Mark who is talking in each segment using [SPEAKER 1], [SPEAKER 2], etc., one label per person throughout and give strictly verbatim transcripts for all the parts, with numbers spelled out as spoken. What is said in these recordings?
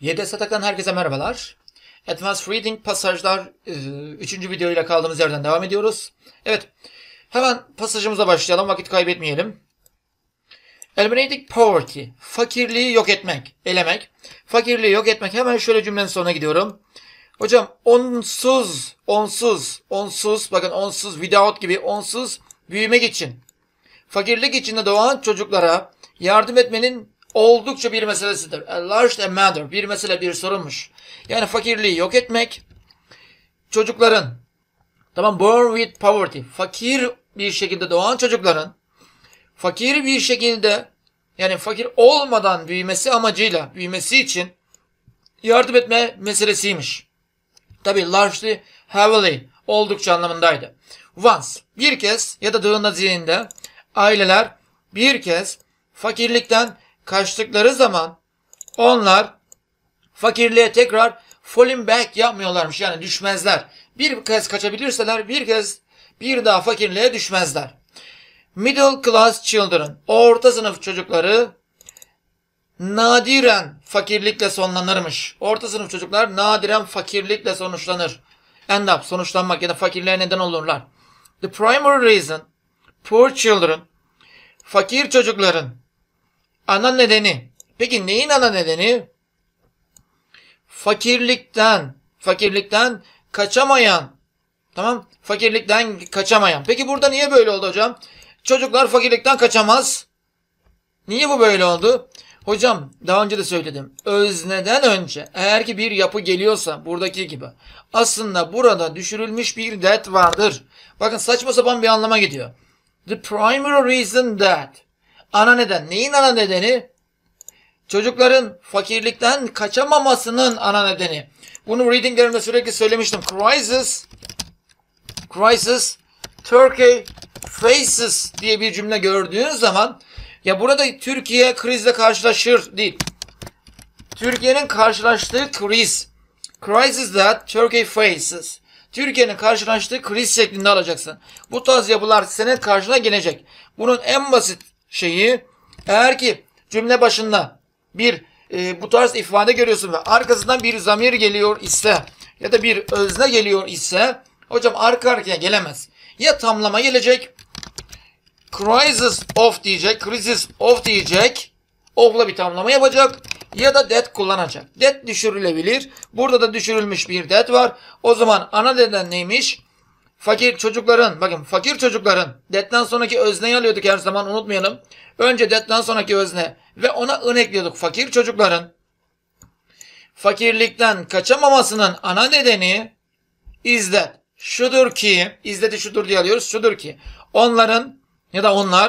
[SPEAKER 1] Y D S Atakan herkese merhabalar. Advanced Reading pasajlar üçüncü video ile kaldığımız yerden devam ediyoruz. Evet, hemen pasajımıza başlayalım, vakit kaybetmeyelim. Eliminating poverty, fakirliği yok etmek, elemek. Fakirliği yok etmek, hemen şöyle cümlenin sonuna gidiyorum. Hocam onsuz, onsuz, onsuz, bakın onsuz, without gibi onsuz büyümek için, fakirlik içinde doğan çocuklara yardım etmenin oldukça bir meselesidir. A large matter, bir mesele, bir sorunmuş. Yani fakirliği yok etmek, çocukların, tamam, born with poverty, fakir bir şekilde doğan çocukların, fakir bir şekilde, yani fakir olmadan büyümesi amacıyla, büyümesi için yardım etme meselesiymiş. Tabi largely, heavily, oldukça anlamındaydı. Once, bir kez ya da dığında zihninde aileler bir kez fakirlikten kaçtıkları zaman onlar fakirliğe tekrar falling back yapmıyorlarmış. Yani düşmezler. Bir kez kaçabilirseler bir kez bir daha fakirliğe düşmezler. Middle class children, orta sınıf çocukları nadiren fakirlikle sonlanırmış. Orta sınıf çocuklar nadiren fakirlikle sonuçlanır. End up, sonuçlanmak ya da fakirliğe neden olurlar. The primary reason poor children, fakir çocukların ana nedeni. Peki neyin ana nedeni? Fakirlikten, fakirlikten kaçamayan, tamam, fakirlikten kaçamayan. Peki burada niye böyle oldu hocam? Çocuklar fakirlikten kaçamaz. Niye bu böyle oldu? Hocam daha önce de söyledim. Özneden önce eğer ki bir yapı geliyorsa buradaki gibi, aslında burada düşürülmüş bir that vardır. Bakın saçma sapan bir anlama gidiyor. The primary reason that. Ana neden. Neyin ana nedeni? Çocukların fakirlikten kaçamamasının ana nedeni. Bunu readinglerimde sürekli söylemiştim. Crisis, crisis, Turkey faces diye bir cümle gördüğün zaman, ya burada Türkiye krizle karşılaşır değil. Türkiye'nin karşılaştığı kriz. Crisis that Turkey faces. Türkiye'nin karşılaştığı kriz şeklinde alacaksın. Bu tarz yapılar senin karşına gelecek. Bunun en basit şeyi, eğer ki cümle başında bir e, bu tarz ifade görüyorsun ve arkasından bir zamir geliyor ise ya da bir özne geliyor ise, hocam arka arkaya gelemez. Ya tamlama gelecek, crisis of diyecek, crisis of diyecek, of'la bir tamlama yapacak ya da that kullanacak. That düşürülebilir. Burada da düşürülmüş bir that var. O zaman ana neden neymiş? Fakir çocukların, bakın fakir çocukların, that'ten sonraki özneyi alıyorduk her zaman, unutmayalım. Önce that'ten sonraki özne ve ona ın ekliyorduk. Fakir çocukların fakirlikten kaçamamasının ana nedeni is that, şudur ki, is that'i şudur diye alıyoruz, şudur ki onların ya da onlar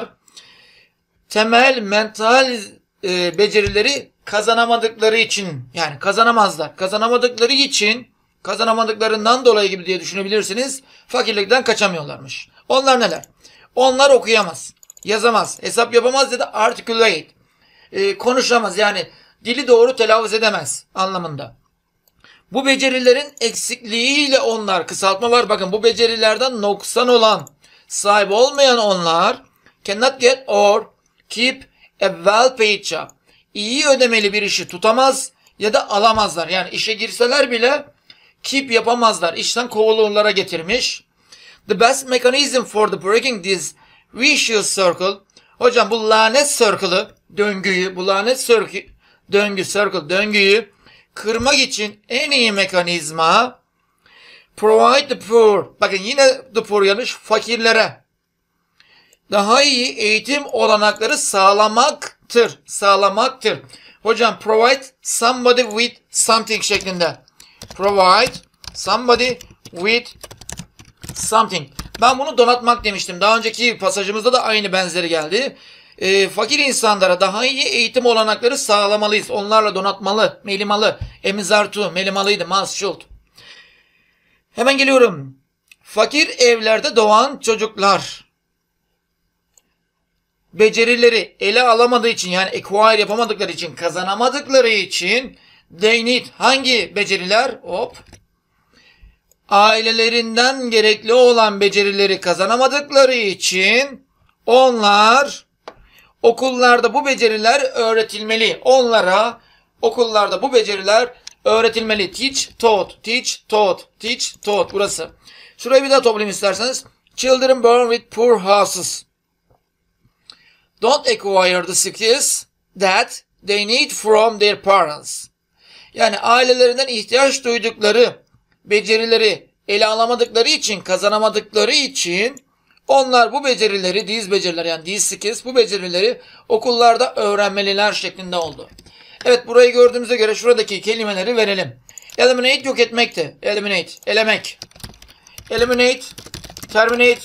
[SPEAKER 1] temel mental e, becerileri kazanamadıkları için, yani kazanamazlar. Kazanamadıkları için, kazanamadıklarından dolayı gibi diye düşünebilirsiniz. Fakirlikten kaçamıyorlarmış. Onlar neler? Onlar okuyamaz, yazamaz, hesap yapamaz ya da articulate, e, konuşamaz, yani dili doğru telaffuz edemez anlamında. Bu becerilerin eksikliğiyle onlar, kısaltma var bakın, bu becerilerden noksan olan, sahip olmayan onlar cannot get or keep a well paid job. İyi ödemeli bir işi tutamaz ya da alamazlar. Yani işe girseler bile keep yapamazlar. İşten kovulurlara getirmiş. The best mechanism for the breaking this vicious circle. Hocam bu lanet circle'ı, döngüyü, bu lanet circle, döngü, circle, döngüyü kırmak için en iyi mekanizma provide the poor. Bakın yine the poor yanlış, fakirlere daha iyi eğitim olanakları sağlamaktır. Sağlamaktır. Hocam provide somebody with something şeklinde. Provide somebody with something. Ben bunu donatmak demiştim. Daha önceki pasajımızda da aynı benzeri geldi. E, fakir insanlara daha iyi eğitim olanakları sağlamalıyız. Onlarla donatmalı, melimalı. Emizartu, melimalıydı, masşult. Hemen geliyorum. Fakir evlerde doğan çocuklar becerileri ele alamadığı için, yani acquire yapamadıkları için, kazanamadıkları için they need, hangi beceriler? Hop. Ailelerinden gerekli olan becerileri kazanamadıkları için onlar okullarda bu beceriler öğretilmeli. Onlara okullarda bu beceriler öğretilmeli. Teach, taught, teach, taught, teach, taught. Burası. Şurayı bir daha toplayayım isterseniz. Children born with poor houses don't acquire the skills that they need from their parents. Yani ailelerinden ihtiyaç duydukları becerileri ele alamadıkları için, kazanamadıkları için onlar bu becerileri, these beceriler yani these skills, bu becerileri okullarda öğrenmeliler şeklinde oldu. Evet, burayı gördüğümüze göre şuradaki kelimeleri verelim. Eliminate yok etmekti. Eliminate, elemek. Eliminate, terminate,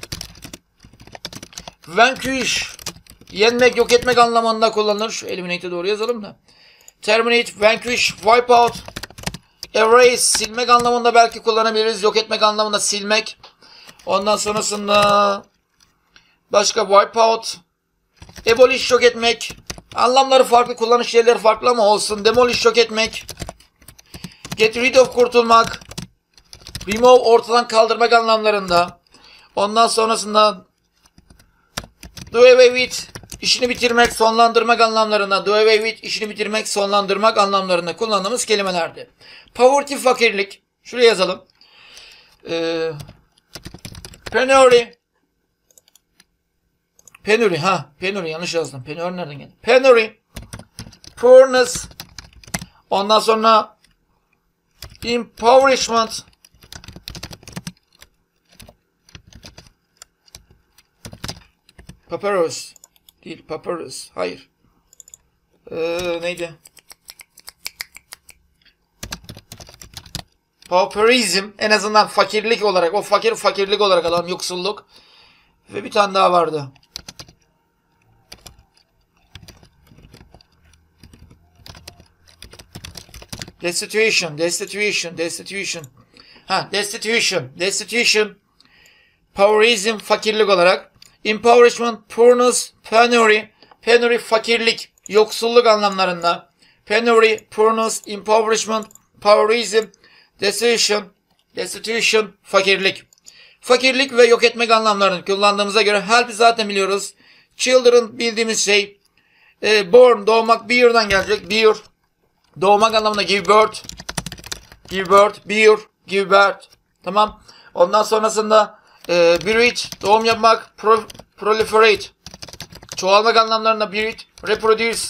[SPEAKER 1] vanquish, yenmek, yok etmek anlamında kullanılır. Şu eliminate'e doğru yazalım da. Terminate, vanquish, wipe out, erase, silmek anlamında belki kullanabiliriz. Yok etmek anlamında silmek. Ondan sonrasında başka wipe out, abolish, yok etmek. Anlamları farklı, kullanış yerleri farklı ama olsun. Demolish, yok etmek. Get rid of, kurtulmak. Remove, ortadan kaldırmak anlamlarında. Ondan sonrasında do away with, işini bitirmek, sonlandırmak anlamlarında. Do away with, işini bitirmek, sonlandırmak anlamlarında kullandığımız kelimelerdi. Poverty, fakirlik. Şuraya yazalım. Ee, penury. Penury, ha. Penury, yanlış yazdım. Penury nereden geldi? Penury. Poorness. Ondan sonra impoverishment. Papyrus. Değil, papyrus. Hayır. Ee, neydi? Pauperism, en azından fakirlik olarak, o fakir fakirlik olarak alan yoksulluk. Ve bir tane daha vardı. Destitution, destitution, destitution. Ha, destitution, destitution. Pauperism, fakirlik olarak. Impoverishment, poorness, penury. Penury, fakirlik, yoksulluk anlamlarında. Penury, poorness, impoverishment, pauperism, destitution, destitution, fakirlik. Fakirlik ve yok etmek anlamlarını kullandığımıza göre help zaten biliyoruz. Children bildiğimiz şey. E, born, doğmak, bear'dan gelecek. Bear, doğmak anlamında give birth. Give birth, bear, give birth. Tamam. Ondan sonrasında e, breed, doğum yapmak, pro, proliferate. Çoğalmak anlamlarında breed, reproduce.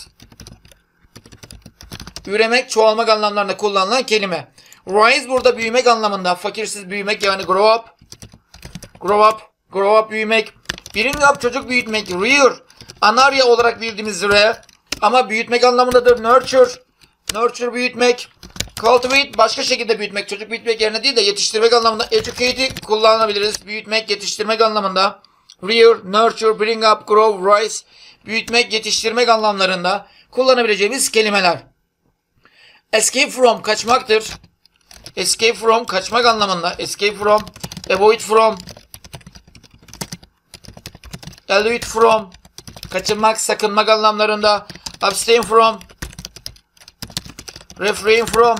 [SPEAKER 1] Üremek, çoğalmak anlamlarında kullanılan kelime. Rise burada büyümek anlamında. Fakirsiz büyümek yani grow up. Grow up. Grow up büyümek. Bring up çocuk büyütmek. Rear. Anarya olarak bildiğimiz re. Ama büyütmek anlamındadır. Nurture. Nurture büyütmek. Cultivate başka şekilde büyütmek. Çocuk büyütmek yerine değil de yetiştirmek anlamında. Educate kullanabiliriz. Büyütmek, yetiştirmek anlamında. Rear, nurture, bring up, grow, rise. Büyütmek, yetiştirmek anlamlarında kullanabileceğimiz kelimeler. Escape from kaçmaktır. Escape from kaçmak anlamında. Escape from, avoid from, elude from, kaçınmak, sakınmak anlamlarında. Abstain from, refrain from,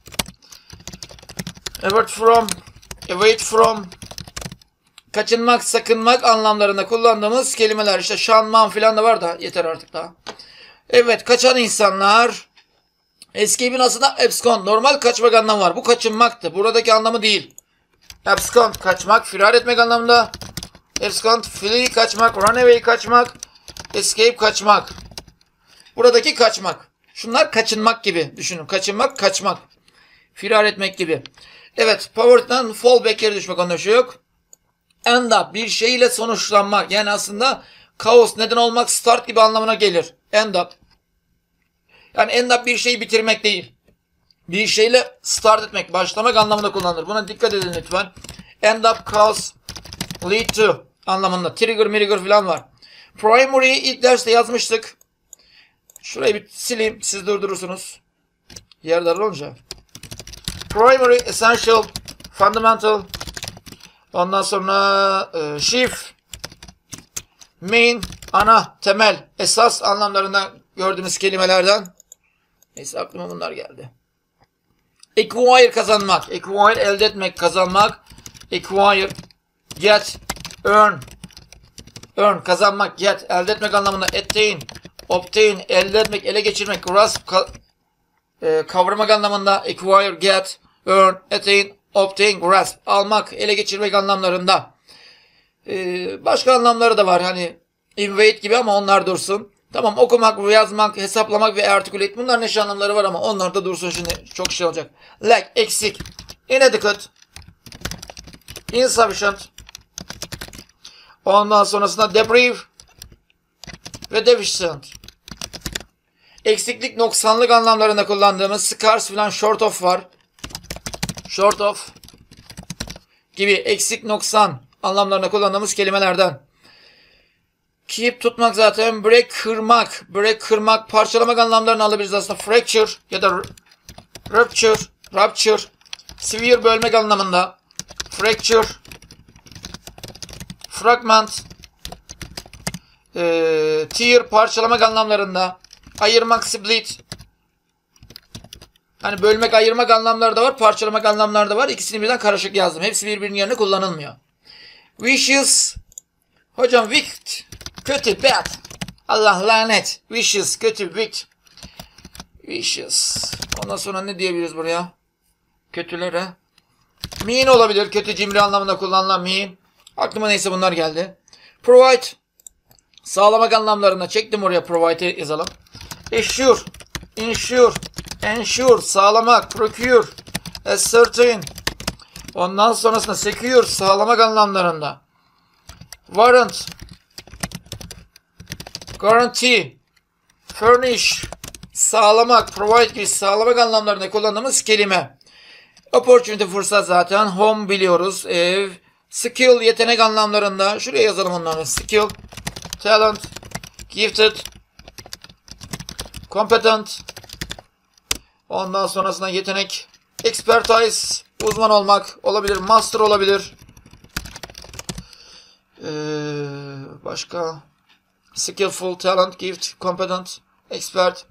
[SPEAKER 1] avert from, evade from, kaçınmak, sakınmak anlamlarında kullandığımız kelimeler. İşte şanman filan da var da yeter artık daha. Evet, kaçan insanlar. Escape'in aslında abscond. Normal kaçmak anlamı var. Bu kaçınmaktı. Buradaki anlamı değil. Abscond kaçmak, firar etmek anlamında. Abscond, flee kaçmak, run away kaçmak, escape kaçmak. Buradaki kaçmak. Şunlar kaçınmak gibi düşünün. Kaçınmak, kaçmak. Firar etmek gibi. Evet, poverty'den fall back geri düşmek anlamı yok. End up bir şeyle sonuçlanmak. Yani aslında kaos, neden olmak, start gibi anlamına gelir. End up. Yani end up bir şeyi bitirmek değil. Bir şeyle start etmek, başlamak anlamında kullanılır. Buna dikkat edin lütfen. End up, cause, lead to anlamında. Trigger, mirror falan var. Primary'yi ilk derste yazmıştık. Şurayı bir sileyim. Siz durdurursunuz. Yer dar olunca. Primary, essential, fundamental. Ondan sonra e, chief, main, ana, temel, esas anlamlarında gördüğümüz kelimelerden. Neyse aklıma bunlar geldi. Acquire kazanmak. Acquire elde etmek, kazanmak. Acquire, get, earn. Earn kazanmak, get elde etmek anlamında. Attain, obtain elde etmek, ele geçirmek. Grasp e, kavramak anlamında acquire, get, earn, attain, obtain, grasp. Almak, ele geçirmek anlamlarında. E, başka anlamları da var. Hani invade gibi ama onlar dursun. Tamam, okumak, yazmak, hesaplamak ve articulate. Bunların eş anlamları var ama onlar da dursun, şimdi çok şey olacak. Lack, eksik. Inadequate. Insufficient. Ondan sonrasında deprive ve deficient. Eksiklik, noksanlık anlamlarında kullandığımız scarce falan, short of var. Short of gibi eksik, noksan anlamlarında kullandığımız kelimelerden. Keep, tutmak zaten. Break, kırmak. Break, kırmak, parçalamak anlamlarını alabiliriz aslında. Fracture ya da rupture, rupture. Severe, bölmek anlamında. Fracture. Fragment. Ee, tear, parçalamak anlamlarında. Ayırmak, split. Hani bölmek, ayırmak anlamları da var. Parçalamak anlamları da var. İkisini birden karışık yazdım. Hepsi birbirinin yerine kullanılmıyor. Vicious. Hocam wicked. Kötü, bad. Allah lanet. Vicious, kötü, wicked. Vicious. Ondan sonra ne diyebiliriz buraya? Kötülere. Mean olabilir. Kötü, cimri anlamında kullanılan mean. Aklıma neyse bunlar geldi. Provide. Sağlamak anlamlarında. Çektim oraya, provide'i yazalım. Assure. Insure. Ensure. Sağlamak. Procure. Ascertain. Ondan sonrasında secure. Sağlamak anlamlarında. Warrant. Guarantee. Furnish. Sağlamak. Provide gibi sağlamak anlamlarında kullandığımız kelime. Opportunity, fırsat zaten. Home biliyoruz. Ev. Skill, yetenek anlamlarında. Şuraya yazalım onları. Skill. Talent. Gifted. Competent. Ondan sonrasında yetenek. Expertise. Uzman olmak olabilir. Master olabilir. Ee, başka. Skillful, talent, gift, competent, expert.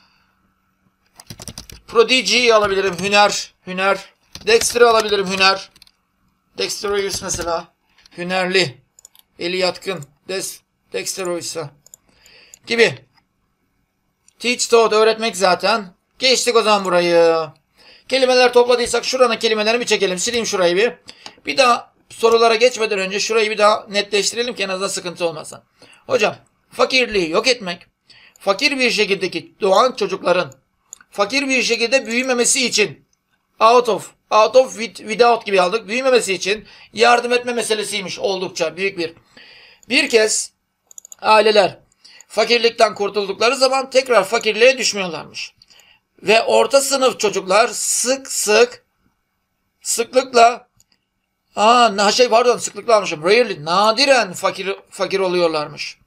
[SPEAKER 1] Prodigy alabilirim. Hüner. Hüner. Dexter alabilirim. Hüner. Dexterous mesela. Hünerli. Eli yatkın. Des, Dexterous gibi. Teach, taught, öğretmek zaten. Geçtik o zaman burayı. Kelimeler topladıysak şuranın kelimelerini bir çekelim. Sileyim şurayı bir. Bir daha sorulara geçmeden önce şurayı bir daha netleştirelim ki en azından sıkıntı olmasın. Hocam, fakirliği yok etmek. Fakir bir şekildeki doğan çocukların fakir bir şekilde büyümemesi için out of, out of with, without gibi aldık. Büyümemesi için yardım etme meselesiymiş, oldukça büyük bir. Bir kez aileler fakirlikten kurtuldukları zaman tekrar fakirliğe düşmüyorlarmış. Ve orta sınıf çocuklar sık sık sıklıkla aa şey pardon sıklıkla almışım. Rarely, nadiren fakir fakir oluyorlarmış.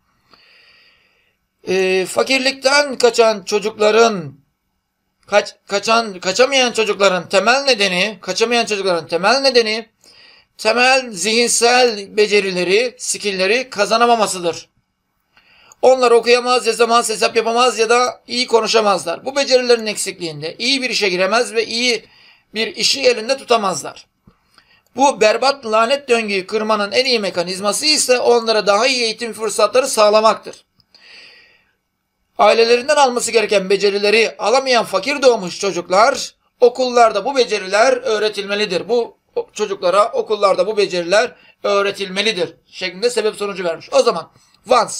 [SPEAKER 1] Ee, fakirlikten kaçan çocukların kaç kaçan kaçamayan çocukların temel nedeni, kaçamayan çocukların temel nedeni temel zihinsel becerileri, skill'leri kazanamamasıdır. Onlar okuyamaz, yazamaz, hesap yapamaz ya da iyi konuşamazlar. Bu becerilerin eksikliğinde iyi bir işe giremez ve iyi bir işi elinde tutamazlar. Bu berbat lanet döngüyü kırmanın en iyi mekanizması ise onlara daha iyi eğitim fırsatları sağlamaktır. Ailelerinden alması gereken becerileri alamayan fakir doğmuş çocuklar okullarda bu beceriler öğretilmelidir. Bu çocuklara okullarda bu beceriler öğretilmelidir şeklinde sebep sonucu vermiş. O zaman once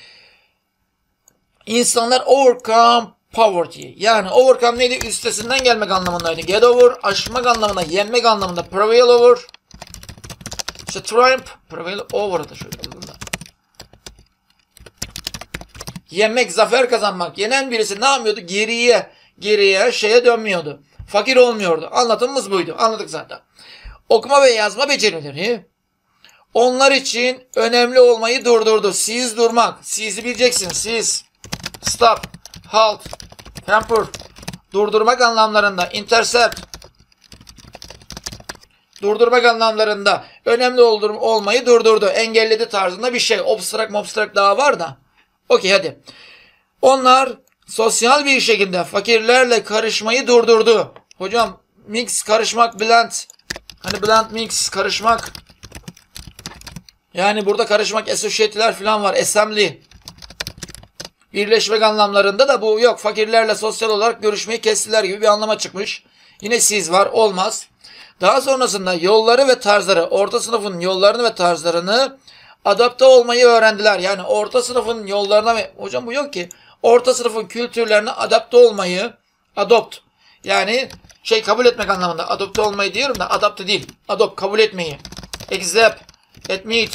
[SPEAKER 1] insanlar overcome poverty, yani overcome neydi? Üstesinden gelmek anlamındaydı. Get over, aşmak anlamında, yenmek anlamında. Prevail over, işte triumph, prevail over da şöyle burada. Yenmek, zafer kazanmak. Yenen birisi ne yapıyordu? Geriye, geriye şeye dönmüyordu. Fakir olmuyordu. Anlatımımız buydu. Anladık zaten. Okuma ve yazma becerileri onlar için önemli olmayı durdurdu. Cease, durmak. Cease'i bileceksin. Cease, stop, halt, temper, durdurmak anlamlarında. Intercept, durdurmak anlamlarında. Önemli olmayı durdurdu. Engelledi tarzında bir şey. Obstruct, mobstruct daha var da. Okey hadi. Onlar sosyal bir şekilde fakirlerle karışmayı durdurdu. Hocam mix, karışmak, blend. Hani blend, mix, karışmak. Yani burada karışmak, associate'ler falan var. Assembly. birleşmek anlamlarında da bu yok. Fakirlerle sosyal olarak görüşmeyi kestiler gibi bir anlama çıkmış. Yine siz var, olmaz. Daha sonrasında yolları ve tarzları, orta sınıfın yollarını ve tarzlarını adapte olmayı öğrendiler. Yani orta sınıfın yollarına ve hocam bu yok ki. Orta sınıfın kültürlerine adapte olmayı, adopt yani şey kabul etmek anlamında. Adopte olmayı diyorum da adapte değil. Adopt kabul etmeyi. Accept, admit,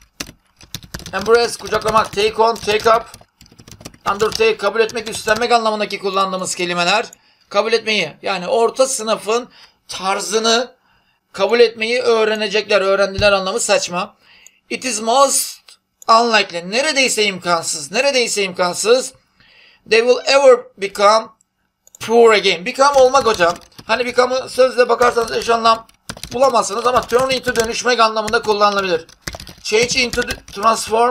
[SPEAKER 1] embrace kucaklamak, take on, take up, undertake kabul etmek, üstlenmek anlamındaki kullandığımız kelimeler. Kabul etmeyi yani orta sınıfın tarzını kabul etmeyi öğrenecekler. Öğrendiler anlamı saçma. It is most unlikely. Neredeyse imkansız. Neredeyse imkansız. They will ever become poor again. Become olmak hocam. Hani become'ı sözle bakarsanız eş anlam bulamazsınız ama turn into dönüşmek anlamında kullanılabilir. Change into transform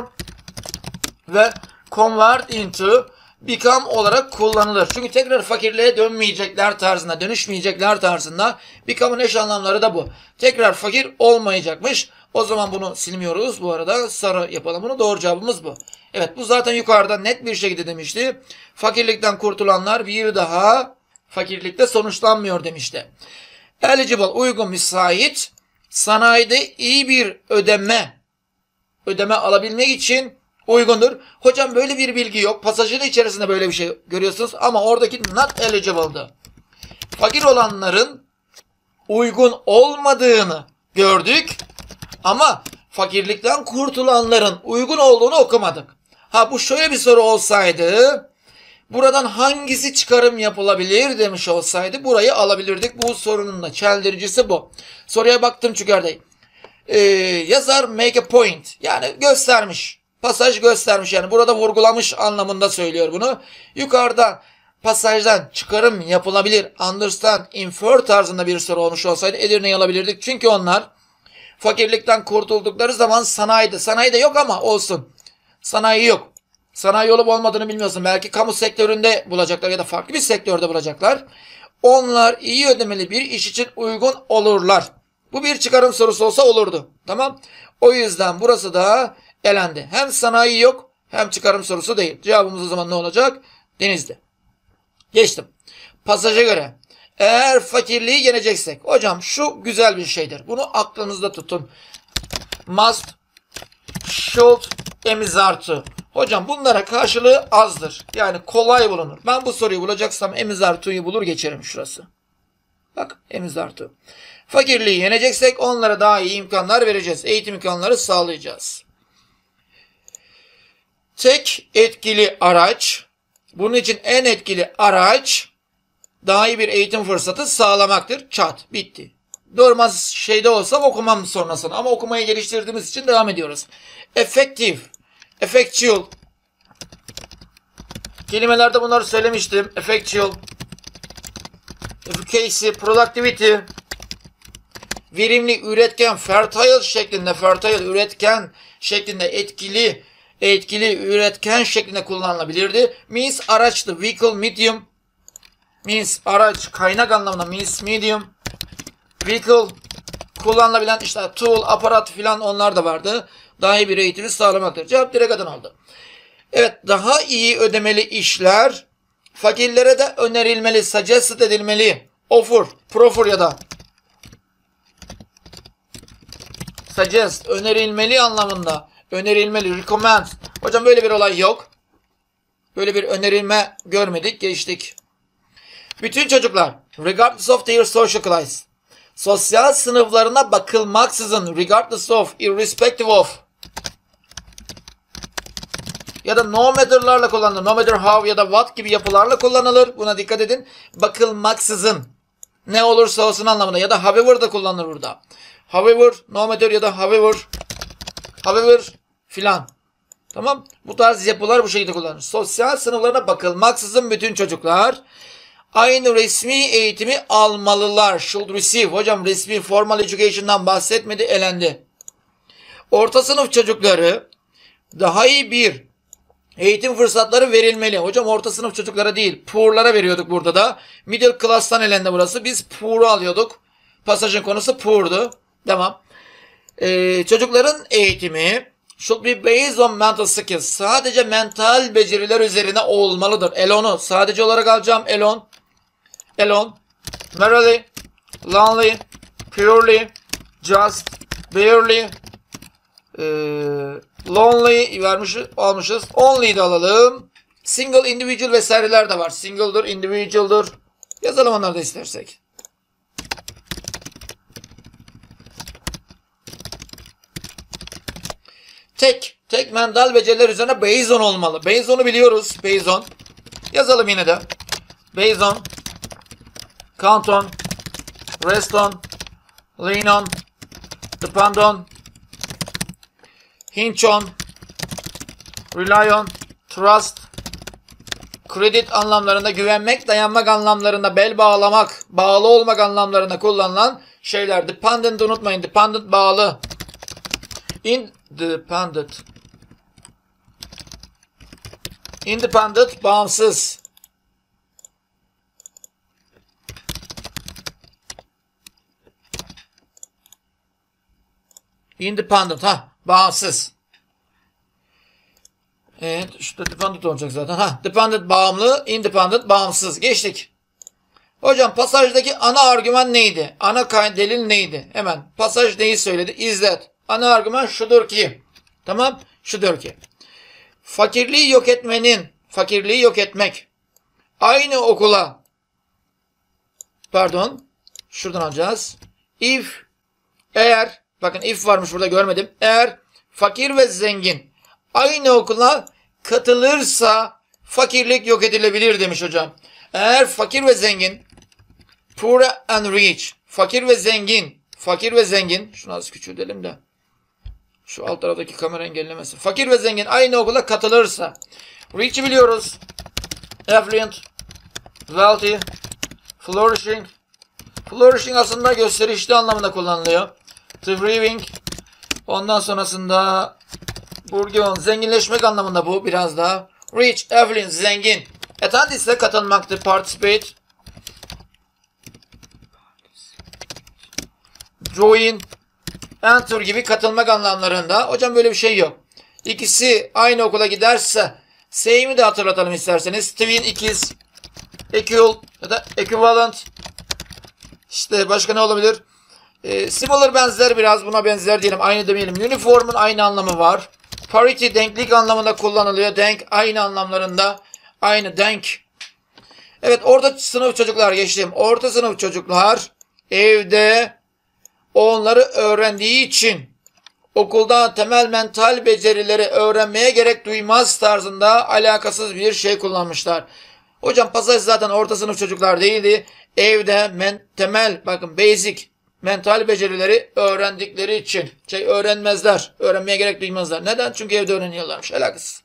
[SPEAKER 1] ve convert into become olarak kullanılır. Çünkü tekrar fakirliğe dönmeyecekler tarzında, dönüşmeyecekler tarzında. Become'ın eş anlamları da bu. Tekrar fakir olmayacakmış. O zaman bunu silmiyoruz. Bu arada sarı yapalım bunu. Doğru cevabımız bu. Evet bu zaten yukarıda net bir şekilde demişti. Fakirlikten kurtulanlar bir daha fakirlikte sonuçlanmıyor demişti. Eligible uygun müsait sanayide iyi bir ödeme ödeme alabilmek için uygundur. Hocam böyle bir bilgi yok. Pasajın içerisinde böyle bir şey görüyorsunuz ama oradaki not eligible'dı. Fakir olanların uygun olmadığını gördük ama fakirlikten kurtulanların uygun olduğunu okumadık. Ha bu şöyle bir soru olsaydı buradan hangisi çıkarım yapılabilir demiş olsaydı burayı alabilirdik. Bu sorunun da çeldiricisi bu. Soruya baktım çünkü ee, yazar make a point yani göstermiş. Pasaj göstermiş yani burada vurgulamış anlamında söylüyor bunu. Yukarıda pasajdan çıkarım yapılabilir. Understand, infer tarzında bir soru olmuş olsaydı Edirne'yi alabilirdik. Çünkü onlar fakirlikten kurtuldukları zaman sanayide. Sanayide yok ama olsun. Sanayi yok. Sanayi olup olmadığını bilmiyorsun. Belki kamu sektöründe bulacaklar ya da farklı bir sektörde bulacaklar. Onlar iyi ödemeli bir iş için uygun olurlar. Bu bir çıkarım sorusu olsa olurdu. Tamam. O yüzden burası da elendi. Hem sanayi yok hem çıkarım sorusu değil. Cevabımız o zaman ne olacak? Denizli. Geçtim. Pasaja göre eğer fakirliği yeneceksek. Hocam şu güzel bir şeydir. Bunu aklınızda tutun. Must, should, emiz artı. Hocam bunlara karşılığı azdır. Yani kolay bulunur. Ben bu soruyu bulacaksam emiz artı'yı bulur geçerim şurası. Bak emiz artı. Fakirliği yeneceksek onlara daha iyi imkanlar vereceğiz. Eğitim imkanları sağlayacağız. Tek etkili araç, bunun için en etkili araç daha iyi bir eğitim fırsatı sağlamaktır. Çat, bitti. Normal şeyde olsam okumam sonrasını ama okumayı geliştirdiğimiz için devam ediyoruz. Effective, effectual. Kelimelerde bunları söylemiştim. Effectual, efficacy, productivity, verimli, üretken, fertile şeklinde, fertile, üretken şeklinde, etkili, etkili, üretken şeklinde kullanılabilirdi. Means araçtı. Vehicle, medium. Means araç, kaynak anlamında. Means medium. Vehicle, kullanılabilen işte tool, aparat filan onlar da vardı. Daha iyi bir eğitimi sağlamaktır. Cevap direkt Adana oldu. Evet, daha iyi ödemeli işler fakirlere de önerilmeli, suggest edilmeli. Offer, proffer ya da suggest, önerilmeli anlamında. Önerilmeli, recommend. Hocam böyle bir olay yok. Böyle bir önerilme görmedik, geçtik. Bütün çocuklar, regardless of their social class, sosyal sınıflarına bakılmaksızın, regardless of, irrespective of, ya da no matter'larla kullanılır. No matter how ya da what gibi yapılarla kullanılır. Buna dikkat edin. Bakılmaksızın. Ne olursa olsun anlamında. Ya da however da kullanılır burada. However, no matter ya da however, however filan. Tamam. Bu tarz yapılar bu şekilde kullanılır. Sosyal sınıflarına bakılmaksızın bütün çocuklar aynı resmi eğitimi almalılar. Should receive. Hocam resmi formal education'dan bahsetmedi, elendi. Orta sınıf çocukları daha iyi bir eğitim fırsatları verilmeli. Hocam orta sınıf çocuklara değil, poor'lara veriyorduk burada da. Middle class'tan elendi burası. Biz poor'u alıyorduk. Pasajın konusu poor'du. Tamam. Ee, çocukların eğitimi should be based on mental skills. Sadece mental beceriler üzerine olmalıdır. Alone'u sadece olarak alacağım. Alone. Alone. Merely. Lonely. Purely. Just. Barely. Ee, lonely vermişiz, almışız. Only de alalım. Single, individual vesaireler de var. Single'dır, individual'dır. Yazalım onları da istersek. Tek. Tek mental beceriler üzerine based on olmalı. Based on'u biliyoruz. Based on. Yazalım yine de. Based on. Count on. Rest on. Lean on. Depend on. Hinge on. Rely on. Trust. Credit anlamlarında, güvenmek, dayanmak anlamlarında, bel bağlamak, bağlı olmak anlamlarında kullanılan şeyler. Dependent unutmayın. Dependent bağlı. Independent. Independent bağımsız. Independent ha bağımsız. Evet işte dependent olacak zaten. Ha dependent bağımlı, independent bağımsız. Geçtik. Hocam pasajdaki ana argüman neydi? Ana kaynak delil neydi? Hemen pasaj neyi söyledi? Is that. Ana argüman şudur ki. Tamam? Şudur ki. Fakirliği yok etmenin, fakirliği yok etmek. Aynı okula. Pardon. Şuradan alacağız. If. Eğer. Bakın if varmış burada görmedim. Eğer fakir ve zengin aynı okula katılırsa fakirlik yok edilebilir demiş hocam. Eğer fakir ve zengin, poor and rich, fakir ve zengin, fakir ve zengin, şunu az küçültelim de şu alt taraftaki kamera engellemesin. Fakir ve zengin aynı okula katılırsa, rich'i biliyoruz. Affluent, wealthy, flourishing. Flourishing aslında gösterişli anlamında kullanılıyor. Thriving. Ondan sonrasında burgeon, zenginleşmek anlamında bu biraz daha. Rich, affluent, zengin. Attend ise katılmaktır. Participate. Join, enter gibi katılmak anlamlarında. Hocam böyle bir şey yok. İkisi aynı okula giderse same'i de hatırlatalım isterseniz. Twin, ikiz. Equal ya da equivalent. İşte başka ne olabilir? E, similar benzer, biraz buna benzer diyelim. Aynı demeyelim. Uniform'un aynı anlamı var. Parity denklik anlamında kullanılıyor. Denk aynı anlamlarında. Aynı denk. Evet orta sınıf çocuklar geçtim. Orta sınıf çocuklar evde onları öğrendiği için okulda temel mental becerileri öğrenmeye gerek duymaz tarzında alakasız bir şey kullanmışlar. Hocam pasaj zaten orta sınıf çocuklar değildi. Evde men, temel bakın basic mental becerileri öğrendikleri için şey öğrenmezler. Öğrenmeye gerek duymazlar. Neden? Çünkü evde öğreniyorlarmış. Alakasız.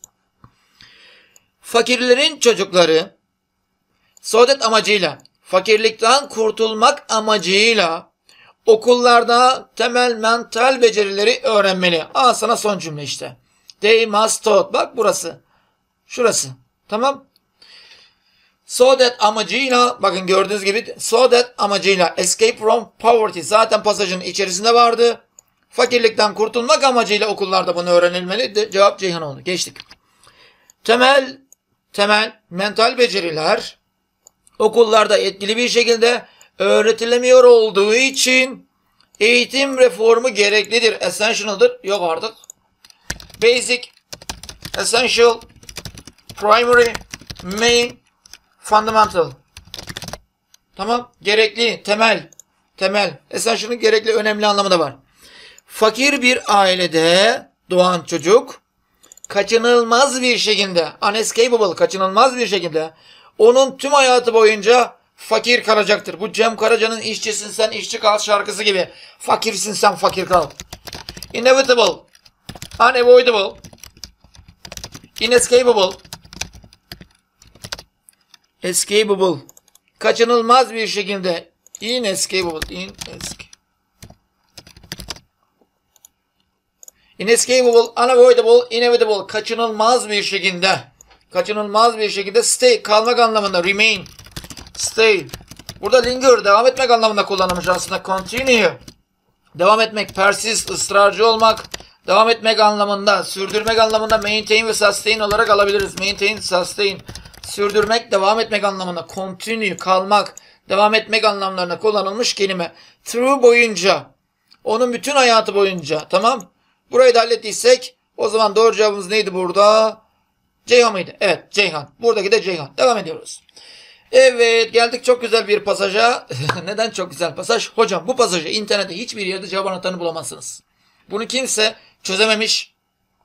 [SPEAKER 1] Fakirlerin çocukları saadet amacıyla, fakirlikten kurtulmak amacıyla okullarda temel mental becerileri öğrenmeli. Aa sana son cümle işte. They must taught. Bak burası. Şurası. Tamam. So that amacıyla, bakın gördüğünüz gibi so that amacıyla, escape from poverty zaten pasajın içerisinde vardı. Fakirlikten kurtulmak amacıyla okullarda bunu öğrenilmeli. De, cevap Ceyhan oldu. Geçtik. Temel temel mental beceriler okullarda etkili bir şekilde öğretilemiyor olduğu için eğitim reformu gereklidir. Essential'dır. Yok artık. Basic, essential, primary, main, fundamental. Tamam. Gerekli, temel. Temel. Essential'ın gerekli, önemli anlamı da var. Fakir bir ailede doğan çocuk kaçınılmaz bir şekilde, unescapable, kaçınılmaz bir şekilde onun tüm hayatı boyunca fakir kalacaktır. Bu Cem Karaca'nın işçisin sen işçi kal şarkısı gibi. Fakirsin sen fakir kal. Inevitable, unavoidable, inescapable, escapable, kaçınılmaz bir şekilde, inescapable, inescapable, inescapable, unavoidable, inevitable, kaçınılmaz bir şekilde, kaçınılmaz bir şekilde, stay, kalmak anlamında, remain, stay. Burada linger, devam etmek anlamında kullanılmış aslında. Continue, devam etmek, persist, ısrarcı olmak, devam etmek anlamında, sürdürmek anlamında maintain ve sustain olarak alabiliriz. Maintain, sustain, sürdürmek, devam etmek anlamında, continue, kalmak, devam etmek anlamlarına kullanılmış kelime. Through boyunca, onun bütün hayatı boyunca, tamam. Burayı da hallettiysek o zaman doğru cevabımız neydi burada? Ceyhan mıydı? Evet, Ceyhan. Buradaki de Ceyhan. Devam ediyoruz. Evet, geldik çok güzel bir pasaja. Neden çok güzel pasaj? Hocam bu pasajı internette hiçbir yerde cevap anahtarını bulamazsınız. Bunu kimse çözememiş.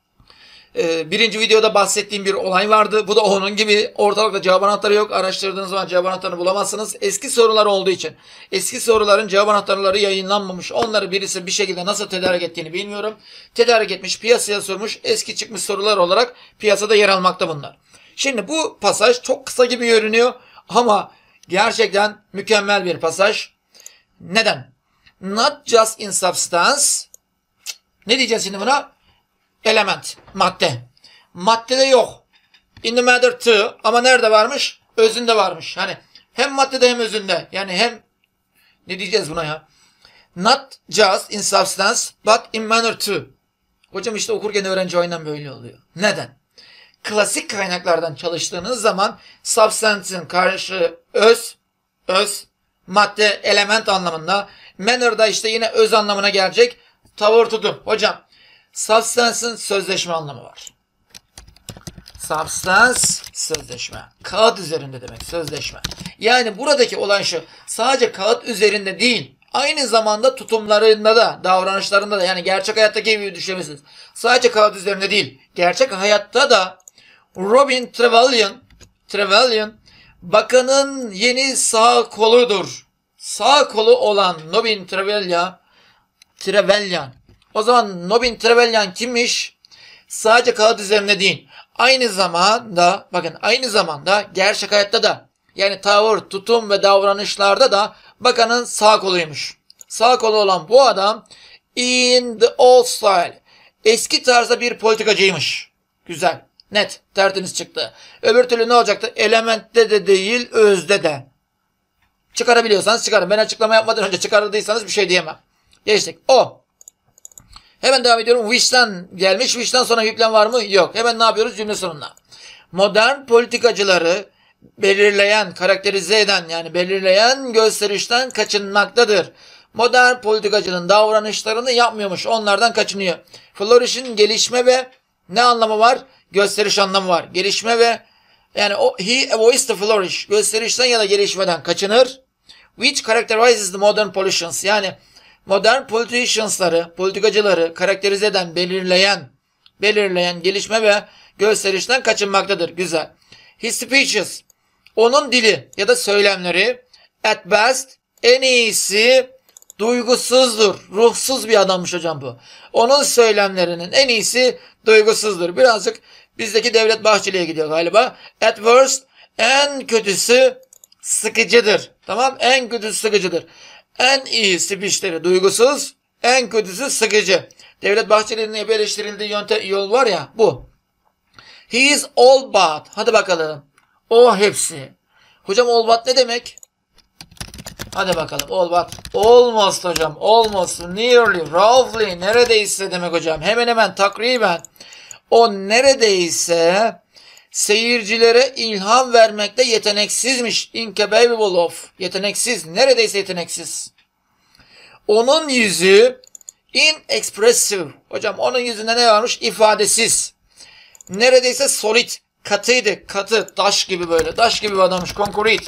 [SPEAKER 1] Ee, birinci videoda bahsettiğim bir olay vardı. Bu da onun gibi. Ortalıkta cevap anahtarı yok. Araştırdığınız zaman cevap anahtarını bulamazsınız. Eski sorular olduğu için. Eski soruların cevap anahtarları yayınlanmamış. Onları birisi bir şekilde nasıl tedarik ettiğini bilmiyorum. Tedarik etmiş, piyasaya sürmüş. Eski çıkmış sorular olarak piyasada yer almakta bunlar. Şimdi bu pasaj çok kısa gibi görünüyor. Ama gerçekten mükemmel bir pasaj. Neden? Not just in substance. Ne diyeceğiz şimdi buna? Element, madde. Maddede yok. In the matter too. Ama nerede varmış? Özünde varmış. Hani hem maddede hem özünde. Yani hem ne diyeceğiz buna ya? Not just in substance but in manner too. Hocam işte okurken öğrenci oyundan böyle oluyor. Neden? Klasik kaynaklardan çalıştığınız zaman substance'in karşı öz, öz, madde, element anlamında. Manner'da işte yine öz anlamına gelecek. Tavır tutum. Hocam substance'ın sözleşme anlamı var. Substance, sözleşme. Kağıt üzerinde demek, sözleşme. Yani buradaki olan şu, sadece kağıt üzerinde değil, aynı zamanda tutumlarında da, davranışlarında da, yani gerçek hayattaki gibi düşünebilirsiniz. Sadece kağıt üzerinde değil, gerçek hayatta da Robin Trevelyan, Trevelyan, bakanın yeni sağ koludur. Sağ kolu olan Robin Trevelyan, Trevelyan. O zaman Robin Trevelyan kimmiş? Sadece kağıt üzerinde değil. Aynı zamanda, bakın aynı zamanda gerçek hayatta da, yani tavır, tutum ve davranışlarda da bakanın sağ koluymuş. Sağ kolu olan bu adam in the old style, eski tarzda bir politikacıymış. Güzel, net, tertemiz çıktı. Öbür türlü ne olacaktı? Elementte de değil, özde de. Çıkarabiliyorsanız çıkarın. Ben açıklama yapmadan önce çıkardıysanız bir şey diyemem. Geçtik. O. Hemen devam ediyorum. Wish'ten gelmiş. Wish'ten sonra yüklem var mı? Yok. Hemen ne yapıyoruz? Cümle sonuna. Modern politikacıları belirleyen, karakterize eden, yani belirleyen gösterişten kaçınmaktadır. Modern politikacının davranışlarını yapmıyormuş. Onlardan kaçınıyor. Flourish'in gelişme ve ne anlamı var? Gösteriş anlamı var. Gelişme ve yani o, he avoids the flourish. Gösterişten ya da gelişmeden kaçınır. Which characterizes the modern politicians. Yani modern politicians'ları, politikacıları karakterize eden, belirleyen, belirleyen gelişme ve gösterişten kaçınmaktadır. Güzel. His speeches. Onun dili ya da söylemleri at best, en iyisi duygusuzdur. Ruhsuz bir adammış hocam bu. Onun söylemlerinin en iyisi duygusuzdur. Birazcık bizdeki Devlet Bahçeli'ye gidiyor galiba. At worst, en kötüsü sıkıcıdır. Tamam? En kötüsü sıkıcıdır. En iyi speechleri duygusuz, en kötüsü sıkıcı. Devlet Bahçeli'nin hep eleştirildiği yöntem, yol var ya, bu. He is all but. Hadi bakalım. O hepsi. Hocam all but ne demek? Hadi bakalım. All but. Almost hocam. Almost. Nearly. Roughly. Neredeyse demek hocam. Hemen hemen. Takriben. O neredeyse seyircilere ilham vermekte yeteneksizmiş. Incapable of. Yeteneksiz. Neredeyse yeteneksiz. Onun yüzü inexpressive. Hocam onun yüzünde ne varmış? İfadesiz. Neredeyse solid. Katıydı. Katı. Taş gibi böyle. Taş gibi bir adammış. Concrete.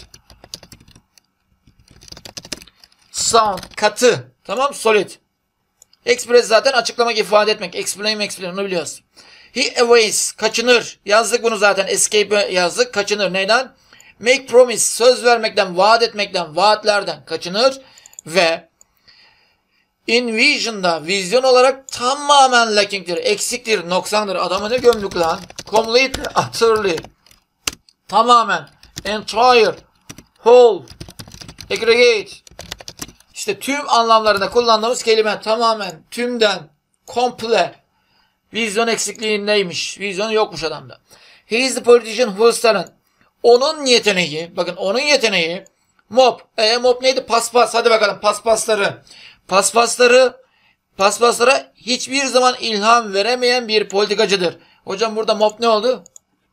[SPEAKER 1] Sound. Katı. Tamam. Solid. Express zaten açıklamak, ifade etmek. Explain, explain. Onu biliyoruz. He evades. Kaçınır. Yazdık bunu zaten. Escape yazdık. Kaçınır. Neyden? Make promise. Söz vermekten, vaat etmekten, vaatlerden kaçınır. Ve in vision'da, vizyon olarak tamamen lacking'tir. Eksiktir, noksandır. Adamı ne gömdük lan? Completely, utterly. Tamamen. Entire. Whole. Aggregate. İşte tüm anlamlarında kullandığımız kelime tamamen, tümden, komple. Vizyon eksikliğindeymiş. Vizyon yokmuş adamda. He is the politician who's talent. Onun yeteneği, bakın onun yeteneği, mop. E, mop neydi? Paspas. Hadi bakalım paspasları. Paspasları paspaslara hiçbir zaman ilham veremeyen bir politikacıdır. Hocam burada mob ne oldu?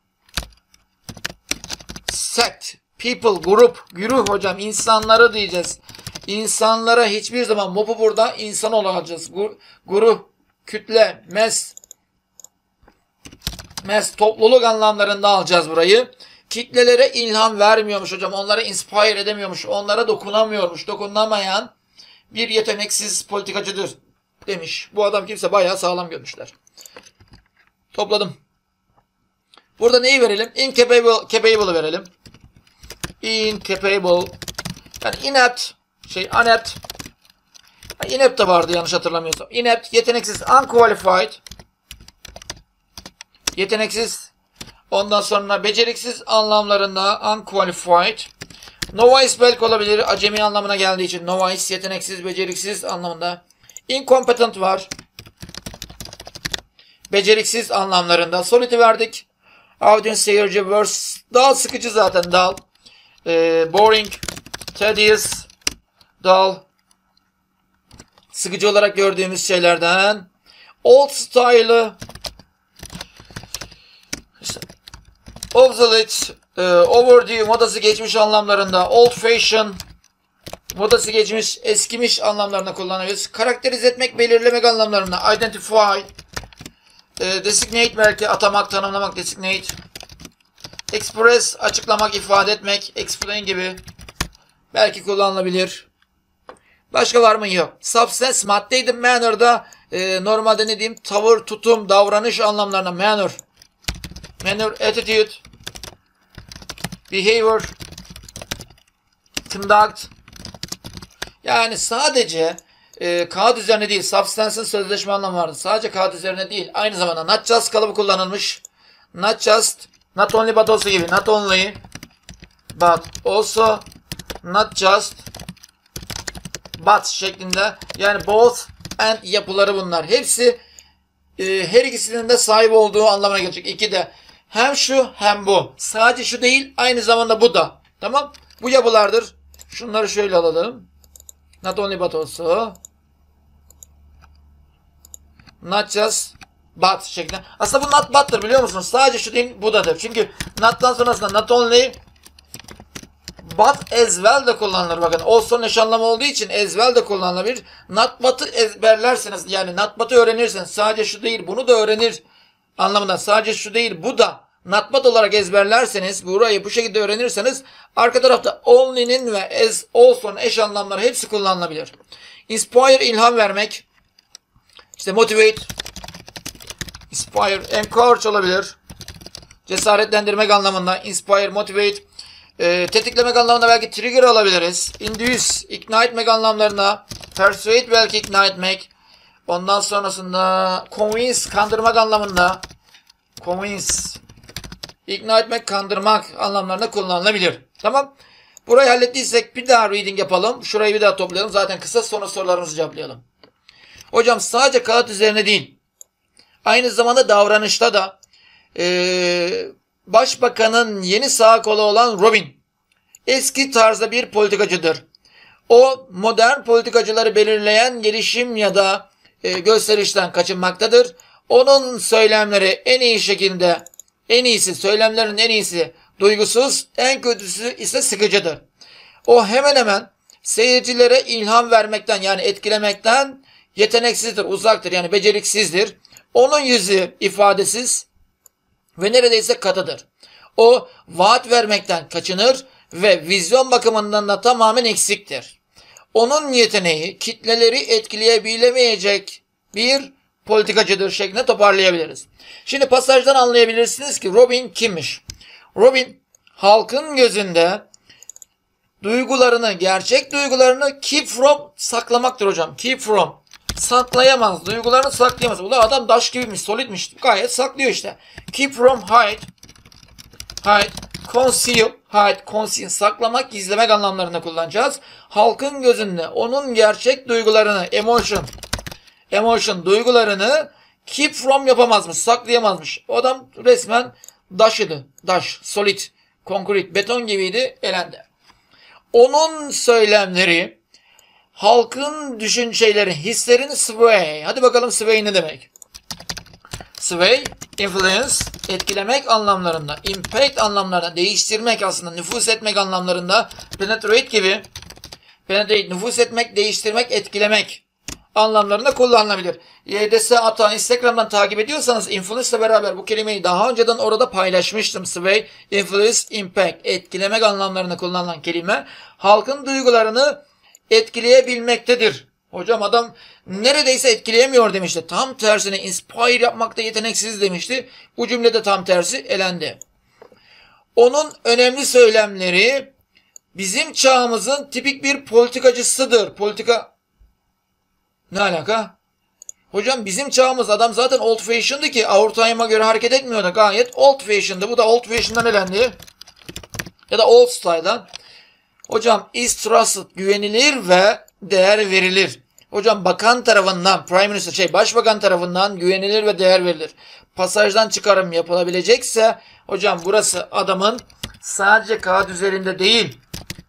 [SPEAKER 1] Sect, people, grup, güruh hocam. İnsanları diyeceğiz. İnsanlara hiçbir zaman mob'u burada insan olacağız. Gruh, kütle, mes, mes, topluluk anlamlarında alacağız burayı. Kitlelere ilham vermiyormuş hocam. Onlara inspire edemiyormuş. Onlara dokunamıyormuş. Dokunamayan bir yeteneksiz politikacıdır demiş. Bu adam kimse bayağı sağlam görmüşler. Topladım. Burada neyi verelim? Incapable, capable'ı verelim. Incapable. Yani inept, şey unept. Inept de vardı yanlış hatırlamıyorsam. Inept, yeteneksiz, unqualified. Yeteneksiz. Ondan sonra beceriksiz anlamlarında unqualified. Novice belki olabilir. Acemi anlamına geldiği için novice, yeteneksiz, beceriksiz anlamında. Incompetent var. Beceriksiz anlamlarında. Solid'i verdik. Audience, seyirci, verse. Dal sıkıcı zaten dal. Ee, boring, tedious, dal. Sıkıcı olarak gördüğümüz şeylerden. Old style'ı. İşte, obsolete, e, overdue, modası geçmiş anlamlarında. Old fashion, modası geçmiş, eskimiş anlamlarında kullanıyoruz. Karakterize etmek, belirlemek anlamlarında. Identify, e, designate belki atamak, tanımlamak, designate. Express, açıklamak, ifade etmek, explain gibi belki kullanılabilir. Başka var mı? Yok. Substance, maddeydi. Manner'da e, normalde ne diyeyim? Tavır, tutum, davranış anlamlarına. Manner. Manner, attitude, behavior, conduct. Yani sadece e, kağıt üzerine değil, substance'ın sözleşme anlamı vardı. Sadece kağıt üzerine değil, aynı zamanda not just kalıbı kullanılmış. Not just, not only but also gibi. Not only but also, not just but şeklinde. Yani both and yapıları bunlar. Hepsi e, her ikisinin de sahip olduğu anlamına gelecek. İki de hem şu hem bu. Sadece şu değil, aynı zamanda bu da. Tamam? Bu yapılardır. Şunları şöyle alalım. Not only but also. Not just but şeklinde. Aslında bu not but'tır biliyor musunuz? Sadece şu değil, bu dadır. Çünkü not'tan sonrasında not only but as well de kullanılır. Bakın also eş anlamı olduğu için as well de kullanılabilir. Not but'ı ezberlerseniz, yani not but'ı öğrenirseniz, sadece şu değil bunu da öğrenir anlamında. Sadece şu değil bu da not but olarak ezberlerseniz, burayı bu şekilde öğrenirseniz, arka tarafta only'nin ve as also'nun eş anlamları hepsi kullanılabilir. Inspire, ilham vermek. İşte motivate, inspire, encourage olabilir. Cesaretlendirmek anlamında inspire, motivate. E, tetiklemek anlamında belki trigger alabiliriz. Induce, ikna etmek anlamlarına. Persuade belki ikna etmek. Ondan sonrasında convince, kandırmak anlamında. Convince, ikna etmek, kandırmak anlamlarında kullanılabilir. Tamam. Burayı hallettiysek bir daha reading yapalım. Şurayı bir daha toplayalım. Zaten kısa, sonra sorularımızı cevaplayalım. Hocam sadece kağıt üzerine değil, aynı zamanda davranışta da ee, Başbakanın yeni sağ kolu olan Robin eski tarzda bir politikacıdır. O modern politikacıları belirleyen gelişim ya da e, gösterişten kaçınmaktadır. Onun söylemleri en iyi şekilde, en iyisi, söylemlerin en iyisi duygusuz, en kötüsü ise sıkıcıdır. O hemen hemen seyircilere ilham vermekten, yani etkilemekten yeteneksizdir, uzaktır, yani beceriksizdir. Onun yüzü ifadesiz ve neredeyse katıdır. O vaat vermekten kaçınır ve vizyon bakımından da tamamen eksiktir. Onun yeteneği kitleleri etkileyebilemeyecek bir politikacıdır şeklinde toparlayabiliriz. Şimdi pasajdan anlayabilirsiniz ki Robin kimmiş? Robin halkın gözünde duygularını, gerçek duygularını keep from, saklamaktır hocam. Keep from, saklayamaz. Duygularını saklayamaz. Ulan adam daş gibiymiş, solidmiş. Gayet saklıyor işte. Keep from, hide. Hide. Conceal, hide, conceal. Saklamak, gizlemek anlamlarında kullanacağız. Halkın gözünde onun gerçek duygularını, emotion. Emotion, duygularını keep from yapamazmış, saklayamazmış. O adam resmen daşıydı. Daş, solid, concrete, beton gibiydi, elendi. Onun söylemleri halkın düşünceleri, hislerini sway. Hadi bakalım sway ne demek? Sway, influence, etkilemek anlamlarında, impact anlamlarında, değiştirmek aslında, nüfuz etmek anlamlarında, penetrate gibi, penetrate, nüfuz etmek, değiştirmek, etkilemek anlamlarında kullanılabilir. Y D S Atan Instagram'dan takip ediyorsanız influence ile beraber bu kelimeyi daha önceden orada paylaşmıştım. Sway, influence, impact, etkilemek anlamlarında kullanılan kelime halkın duygularını etkileyebilmektedir. Hocam adam neredeyse etkileyemiyor demişti. Tam tersine inspire yapmakta yeteneksiz demişti. Bu cümlede tam tersi elendi. Onun önemli söylemleri bizim çağımızın tipik bir politikacısıdır. Politika ne alaka? Hocam bizim çağımız adam zaten old fashioned'dı ki our time'a göre hareket etmiyordu. Gayet old fashioned'dı. Bu da old fashioned'dan elendi. Ya da old style'dan. Hocam is trusted, güvenilir ve değer verilir. Hocam bakan tarafından, Prime Minister şey başbakan tarafından güvenilir ve değer verilir. Pasajdan çıkarım yapılabilecekse hocam burası adamın sadece kağıt üzerinde değil,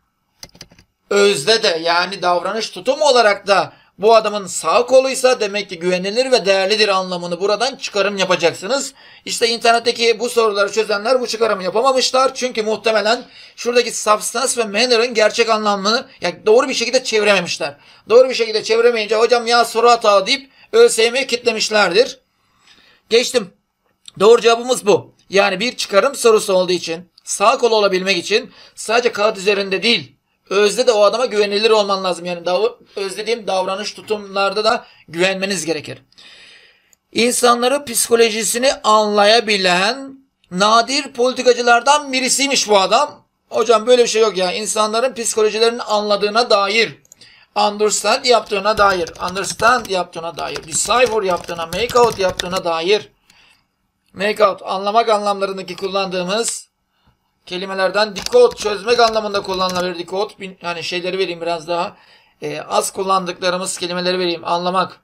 [SPEAKER 1] özde de yani davranış tutum olarak da bu adamın sağ koluysa demek ki güvenilir ve değerlidir anlamını buradan çıkarım yapacaksınız. İşte internetteki bu soruları çözenler bu çıkarımı yapamamışlar. Çünkü muhtemelen şuradaki substance ve manner'ın gerçek anlamını yani doğru bir şekilde çevirememişler. Doğru bir şekilde çeviremeyince hocam ya soru hata deyip ÖSYM'ye kitlemişlerdir. Geçtim. Doğru cevabımız bu. Yani bir çıkarım sorusu olduğu için sağ kol olabilmek için sadece kağıt üzerinde değil, özde de o adama güvenilir olman lazım. Yani dav özlediğim davranış tutumlarda da güvenmeniz gerekir. İnsanların psikolojisini anlayabilen nadir politikacılardan birisiymiş bu adam. Hocam böyle bir şey yok ya. İnsanların psikolojilerini anladığına dair, understand yaptığına dair, understand yaptığına dair, decipher yaptığına, make out yaptığına dair, make out anlamak anlamlarındaki kullandığımız kelimelerden decode çözmek anlamında kullanılabilir. Decode yani şeyleri vereyim biraz daha. Ee, az kullandıklarımız kelimeleri vereyim. Anlamak.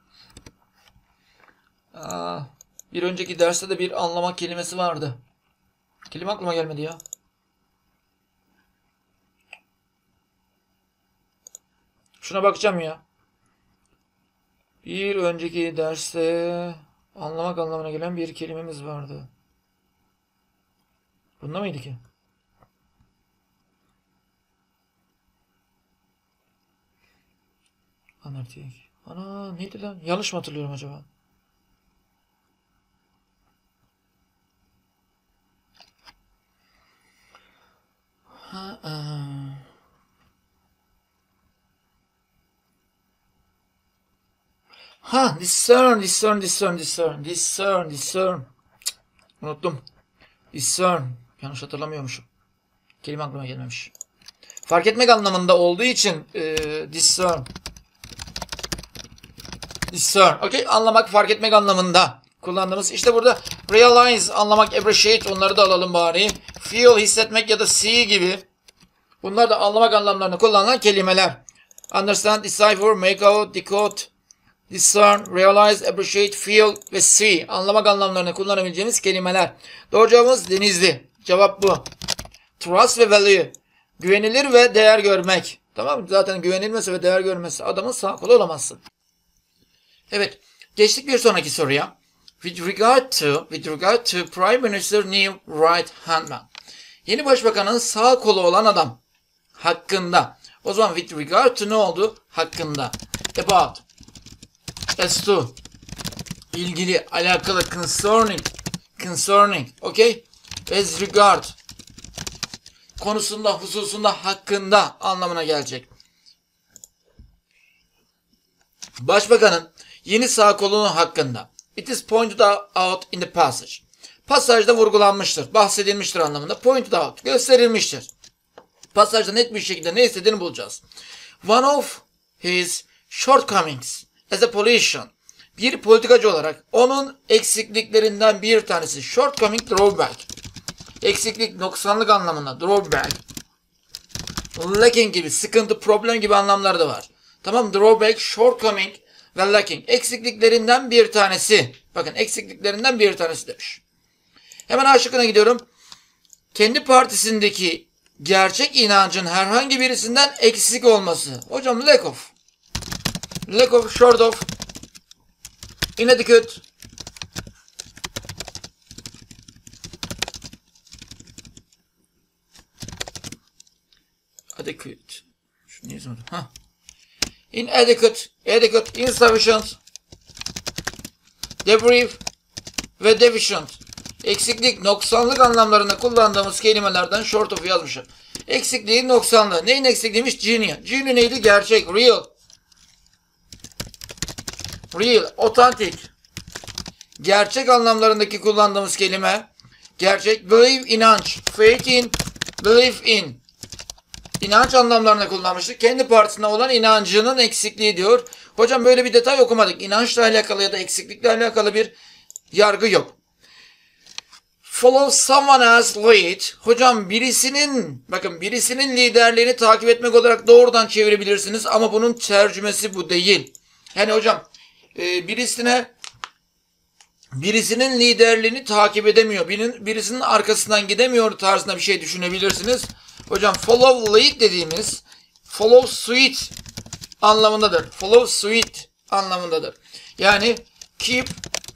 [SPEAKER 1] Aa, bir önceki derste de bir anlamak kelimesi vardı. Kelime aklıma gelmedi ya. Şuna bakacağım ya. Bir önceki derste anlamak anlamına gelen bir kelimemiz vardı. Bunda mıydı ki? Anartik. Ana neydi lan? Yanlış mı hatırlıyorum acaba? Ha, aa. Ha, discern, discern, discern, discern, discern, discern. Cık, unuttum. Discern. Yanlış hatırlamıyormuşum. Kelime aklıma gelmemiş. Fark etmek anlamında olduğu için e, discern. Discern. Okay? Anlamak, fark etmek anlamında kullandığımız. İşte burada realize, anlamak, appreciate onları da alalım bari. Feel, hissetmek ya da see gibi. Bunlar da anlamak anlamlarını kullanılan kelimeler. Understand, decipher, make out, decode, discern, realize, appreciate, feel ve see. Anlamak anlamlarını kullanabileceğimiz kelimeler. Doğru cevabımız Denizli. Cevap bu. Trust ve value. Güvenilir ve değer görmek. Tamam mı? Zaten güvenilmesi ve değer görmesi adamın sağ kolu olamazsın. Evet. Geçtik bir sonraki soruya. With regard to, with regard to Prime Minister New Right Hand Man. Yeni başbakanın sağ kolu olan adam hakkında. O zaman with regard to ne oldu? Hakkında. About. As to. İlgili, alakalı, concerning. Concerning. Okay? As regard. Konusunda, hususunda, hakkında anlamına gelecek. Başbakanın yeni sağ kolunun hakkında. It is pointed out in the passage. Pasajda vurgulanmıştır, bahsedilmiştir anlamında. Pointed out, gösterilmiştir. Pasajda net bir şekilde ne istediğini bulacağız. One of his shortcomings as a politician. Bir politikacı olarak onun eksikliklerinden bir tanesi. Shortcoming, drawback. Eksiklik, noksanlık anlamında. Drawback. Lacking gibi, sıkıntı, problem gibi anlamları da var. Tamam, drawback, shortcoming ve lacking. Eksikliklerinden bir tanesi. Bakın eksikliklerinden bir tanesi demiş. Hemen A şıkkına gidiyorum. Kendi partisindeki gerçek inancın herhangi birisinden eksik olması. Hocam lack of. lack of, short of, inadequate, adequate, şu niye sonra? Ha. Inadequate, adequate, insufficient, debrief ve deficient. Eksiklik, noksanlık anlamlarında kullandığımız kelimelerden short of yazmışım. Eksikliğin noksanlığı. Neyin eksikliğiymiş? Genie. Genie neydi? Gerçek, real. Real, authentic. Gerçek anlamlarındaki kullandığımız kelime gerçek. Believe, inanç. Faith in, believe in. İnanç anlamlarında kullanmıştık. Kendi partisine olan inancının eksikliği diyor. Hocam böyle bir detay okumadık. İnançla alakalı ya da eksiklikle alakalı bir yargı yok. Follow someone else lead. Hocam birisinin, bakın birisinin liderliğini takip etmek olarak doğrudan çevirebilirsiniz ama bunun tercümesi bu değil. Yani hocam e, birisine birisinin liderliğini takip edemiyor, birinin, birisinin arkasından gidemiyor tarzında bir şey düşünebilirsiniz. Hocam follow lead dediğimiz follow suit anlamındadır. Follow suit anlamındadır. Yani keep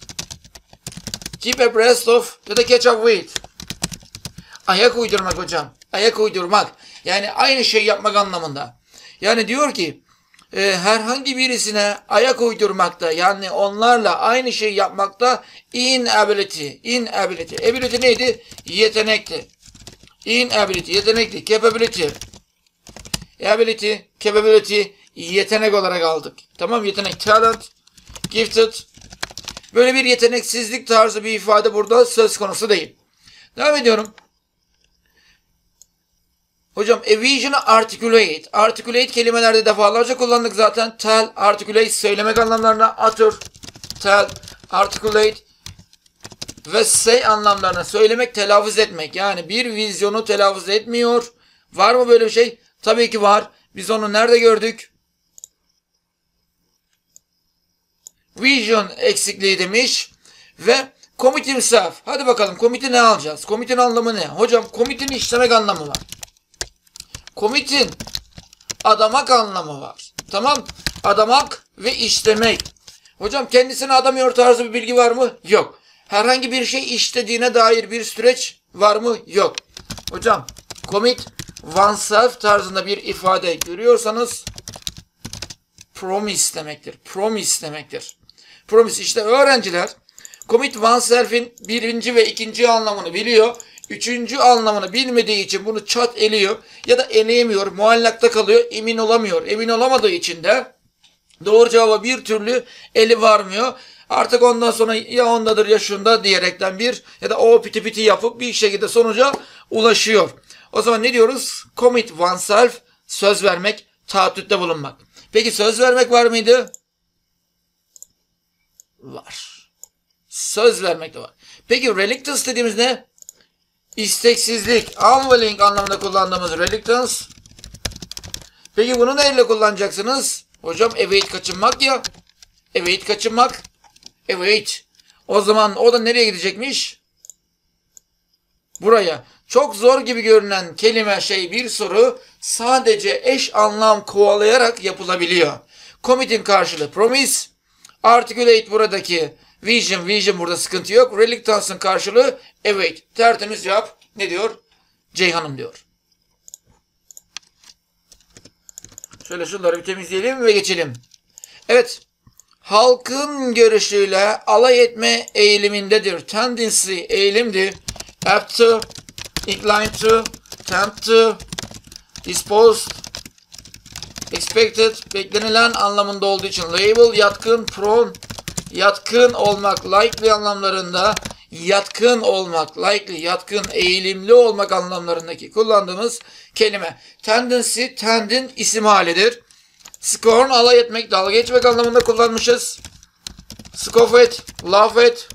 [SPEAKER 1] keep abreast of ya da catch up with. Ayak uydurmak hocam. Ayak uydurmak. Yani aynı şey yapmak anlamında. Yani diyor ki e, herhangi birisine ayak uydurmakta, yani onlarla aynı şey yapmakta inability. Inability. Ability neydi? Yetenekti. Inability. Yetenekti. Capability. Ability. Capability. Yetenek olarak aldık. Tamam, yetenek. Talent. Gifted. Böyle bir yeteneksizlik tarzı bir ifade burada söz konusu değil. Devam ediyorum. Hocam a vision articulate. Articulate kelimelerde defalarca kullandık zaten. Tell, articulate söylemek anlamlarına. Utter, tell, articulate ve say anlamlarına. Söylemek, telaffuz etmek. Yani bir vizyonu telaffuz etmiyor. Var mı böyle bir şey? Tabii ki var. Biz onu nerede gördük? Vision eksikliği demiş. Ve commit himself. Hadi bakalım commit'i ne alacağız? Commit'in anlamı ne? Hocam commit'in işlemek anlamı var. Commit'in adamak anlamı var. Tamam. Adamak ve işlemek. Hocam kendisini adamıyor tarzı bir bilgi var mı? Yok. Herhangi bir şey işlediğine dair bir süreç var mı? Yok. Hocam commit oneself tarzında bir ifade görüyorsanız promise demektir. Promise demektir. Promise, işte öğrenciler commit oneself'in birinci ve ikinci anlamını biliyor. Üçüncü anlamını bilmediği için bunu çat eliyor ya da eleyemiyor, muallakta kalıyor, emin olamıyor. Emin olamadığı için de doğru cevaba bir türlü eli varmıyor. Artık ondan sonra ya ondadır ya şunda diyerekten bir ya da o piti piti yapıp bir şekilde sonuca ulaşıyor. O zaman ne diyoruz? Commit oneself, söz vermek, taahhütte bulunmak. Peki söz vermek var mıydı? Var. Söz vermek de var. Peki reluctance dediğimiz ne? İsteksizlik, unwilling anlamında kullandığımız reluctance. Peki bunu neyle kullanacaksınız? Hocam evade kaçınmak ya. Evade kaçınmak. Evade. O zaman o da nereye gidecekmiş? Buraya. Çok zor gibi görünen kelime şey bir soru sadece eş anlam kovalayarak yapılabiliyor. Commit'in karşılığı promise. Articulate buradaki vision. Vision burada sıkıntı yok. Reluctance'ın karşılığı evade. Tertemiz cevap ne diyor? Ceyhan'ım diyor. Şöyle şunları bir temizleyelim ve geçelim. Evet. Halkın görüşüyle alay etme eğilimindedir. Tendency eğilimdir. Apt to, inclined to, tempt to, disposed, expected, beklenilen anlamında olduğu için label, yatkın, prone, yatkın olmak, likely anlamlarında, yatkın olmak, likely, yatkın, eğilimli olmak anlamlarındaki kullandığımız kelime. Tendency, tendin isim halidir. Scorn, alay etmek, dalga geçmek anlamında kullanmışız. Scoff at, laugh at,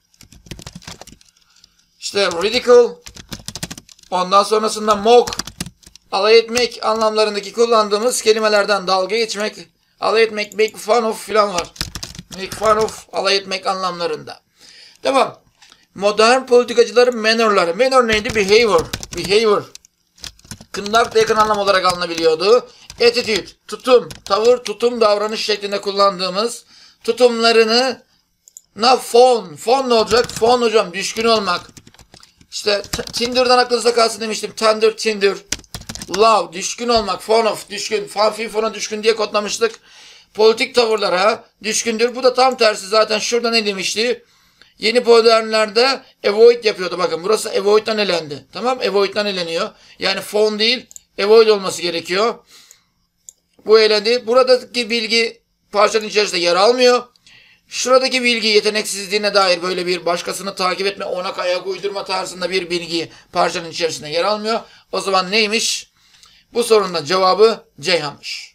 [SPEAKER 1] İşte ridicule, ondan sonrasında mock, alay etmek anlamlarındaki kullandığımız kelimelerden dalga geçmek, alay etmek, make fun of filan var. Make fun of, alay etmek anlamlarında. Devam. Modern politikacıların mannerları. Manner neydi? Behavior. Behavior. Conduct yakın anlam olarak alınabiliyordu. attitude, tutum, tavır, tutum, davranış şeklinde kullandığımız tutumlarını na fon, fon ne olacak? Fon hocam, düşkün olmak. İşte Tinder'dan aklınızda kalsın demiştim. Tender, Tinder. Love, düşkün olmak. Fond of, düşkün. Fanfi fona düşkün diye kodlamıştık. Politik tavırlara düşkündür. Bu da tam tersi zaten. Şurada ne demişti? Yeni modernlerde avoid yapıyordu. Bakın burası avoid'dan elendi. Tamam, avoid'dan eleniyor. Yani fond değil, avoid olması gerekiyor. Bu elendi. Buradaki bilgi parçanın içerisinde yer almıyor. Şuradaki bilgi yeteneksizliğine dair böyle bir başkasını takip etme, ona ayak uydurma tarzında bir bilgi parçanın içerisinde yer almıyor. O zaman neymiş? Bu sorunun da cevabı Ceyhan'mış.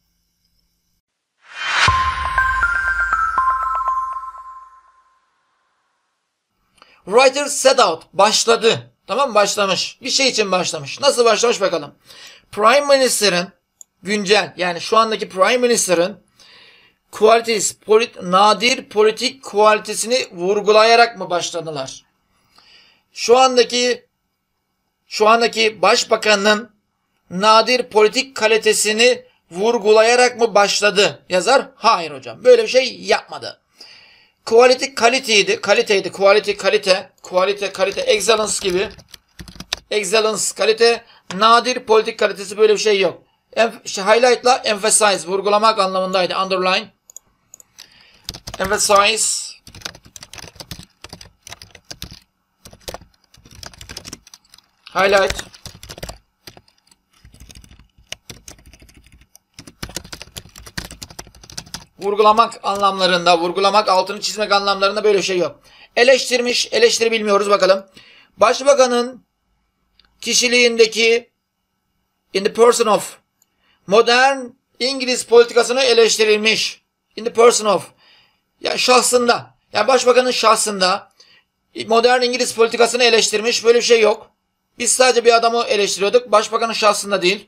[SPEAKER 1] Writer set out. Başladı. Tamam, başlamış. Bir şey için başlamış. Nasıl başlamış bakalım. Prime Minister'ın güncel, yani şu andaki Prime Minister'ın qualities, polit, nadir politik kualitesini vurgulayarak mı başladılar? Şu andaki şu andaki başbakanın nadir politik kalitesini vurgulayarak mı başladı? Yazar, hayır hocam. Böyle bir şey yapmadı. Quality kaliteydi, kaliteydi, quality kalite, quality kalite, excellence gibi. Excellence kalite, nadir politik kalitesi, böyle bir şey yok. İşte highlight'la emphasize, vurgulamak anlamındaydı. Underline, emphasize, highlight, vurgulamak anlamlarında, vurgulamak, altını çizmek anlamlarında böyle bir şey yok. Eleştirmiş, eleştiri bilmiyoruz bakalım. Başbakanın kişiliğindeki, in the person of, modern İngiliz politikasını eleştirilmiş. In the person of, yani şahsında, yani başbakanın şahsında modern İngiliz politikasını eleştirmiş. Böyle bir şey yok. Biz sadece bir adamı eleştiriyorduk. Başbakanın şahsında değil.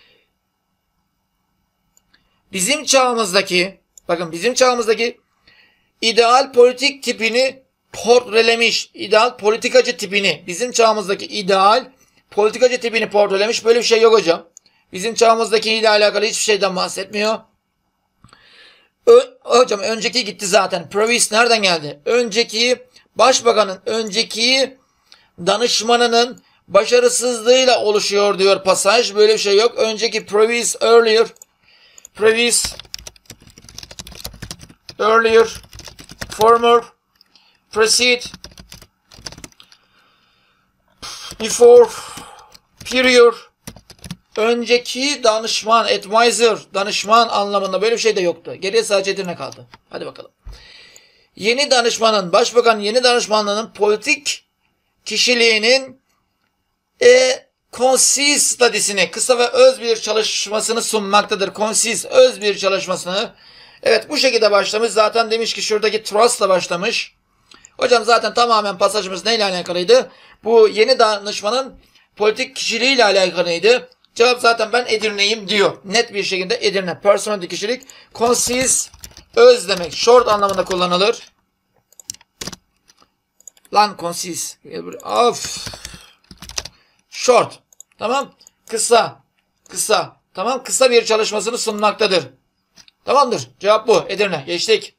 [SPEAKER 1] Bizim çağımızdaki, bakın bizim çağımızdaki ideal politik tipini portrelemiş. İdeal politikacı tipini, bizim çağımızdaki ideal politikacı tipini portrelemiş. Böyle bir şey yok hocam. Bizim çağımızdaki ile alakalı hiçbir şeyden bahsetmiyor. Ö hocam önceki gitti zaten. Previous nereden geldi? Önceki başbakanın, önceki danışmanının başarısızlığıyla oluşuyor diyor pasaj. Böyle bir şey yok. Önceki previous, earlier, previous, earlier, former, precede, before, prior, önceki danışman, advisor, danışman anlamında böyle bir şey de yoktu. Geriye sadece Edirne kaldı. Hadi bakalım. Yeni danışmanın, başbakan yeni danışmanlığının politik kişiliğinin e, concise studiesini, kısa ve öz bir çalışmasını sunmaktadır. Concise, öz bir çalışmasını. Evet, bu şekilde başlamış. Zaten demiş ki şuradaki trust'la başlamış. Hocam zaten tamamen pasajımız neyle alakalıydı? Bu yeni danışmanın politik kişiliğiyle alakalıydı. Cevap zaten ben Edirne'yim diyor. Net bir şekilde Edirne. Personality kişilik. Concise, öz demek. Short anlamında kullanılır. Lan concise. Of. Short. Tamam. Kısa. Kısa. Tamam. Kısa bir çalışmasını sunmaktadır. Tamamdır. Cevap bu. Edirne. Geçtik.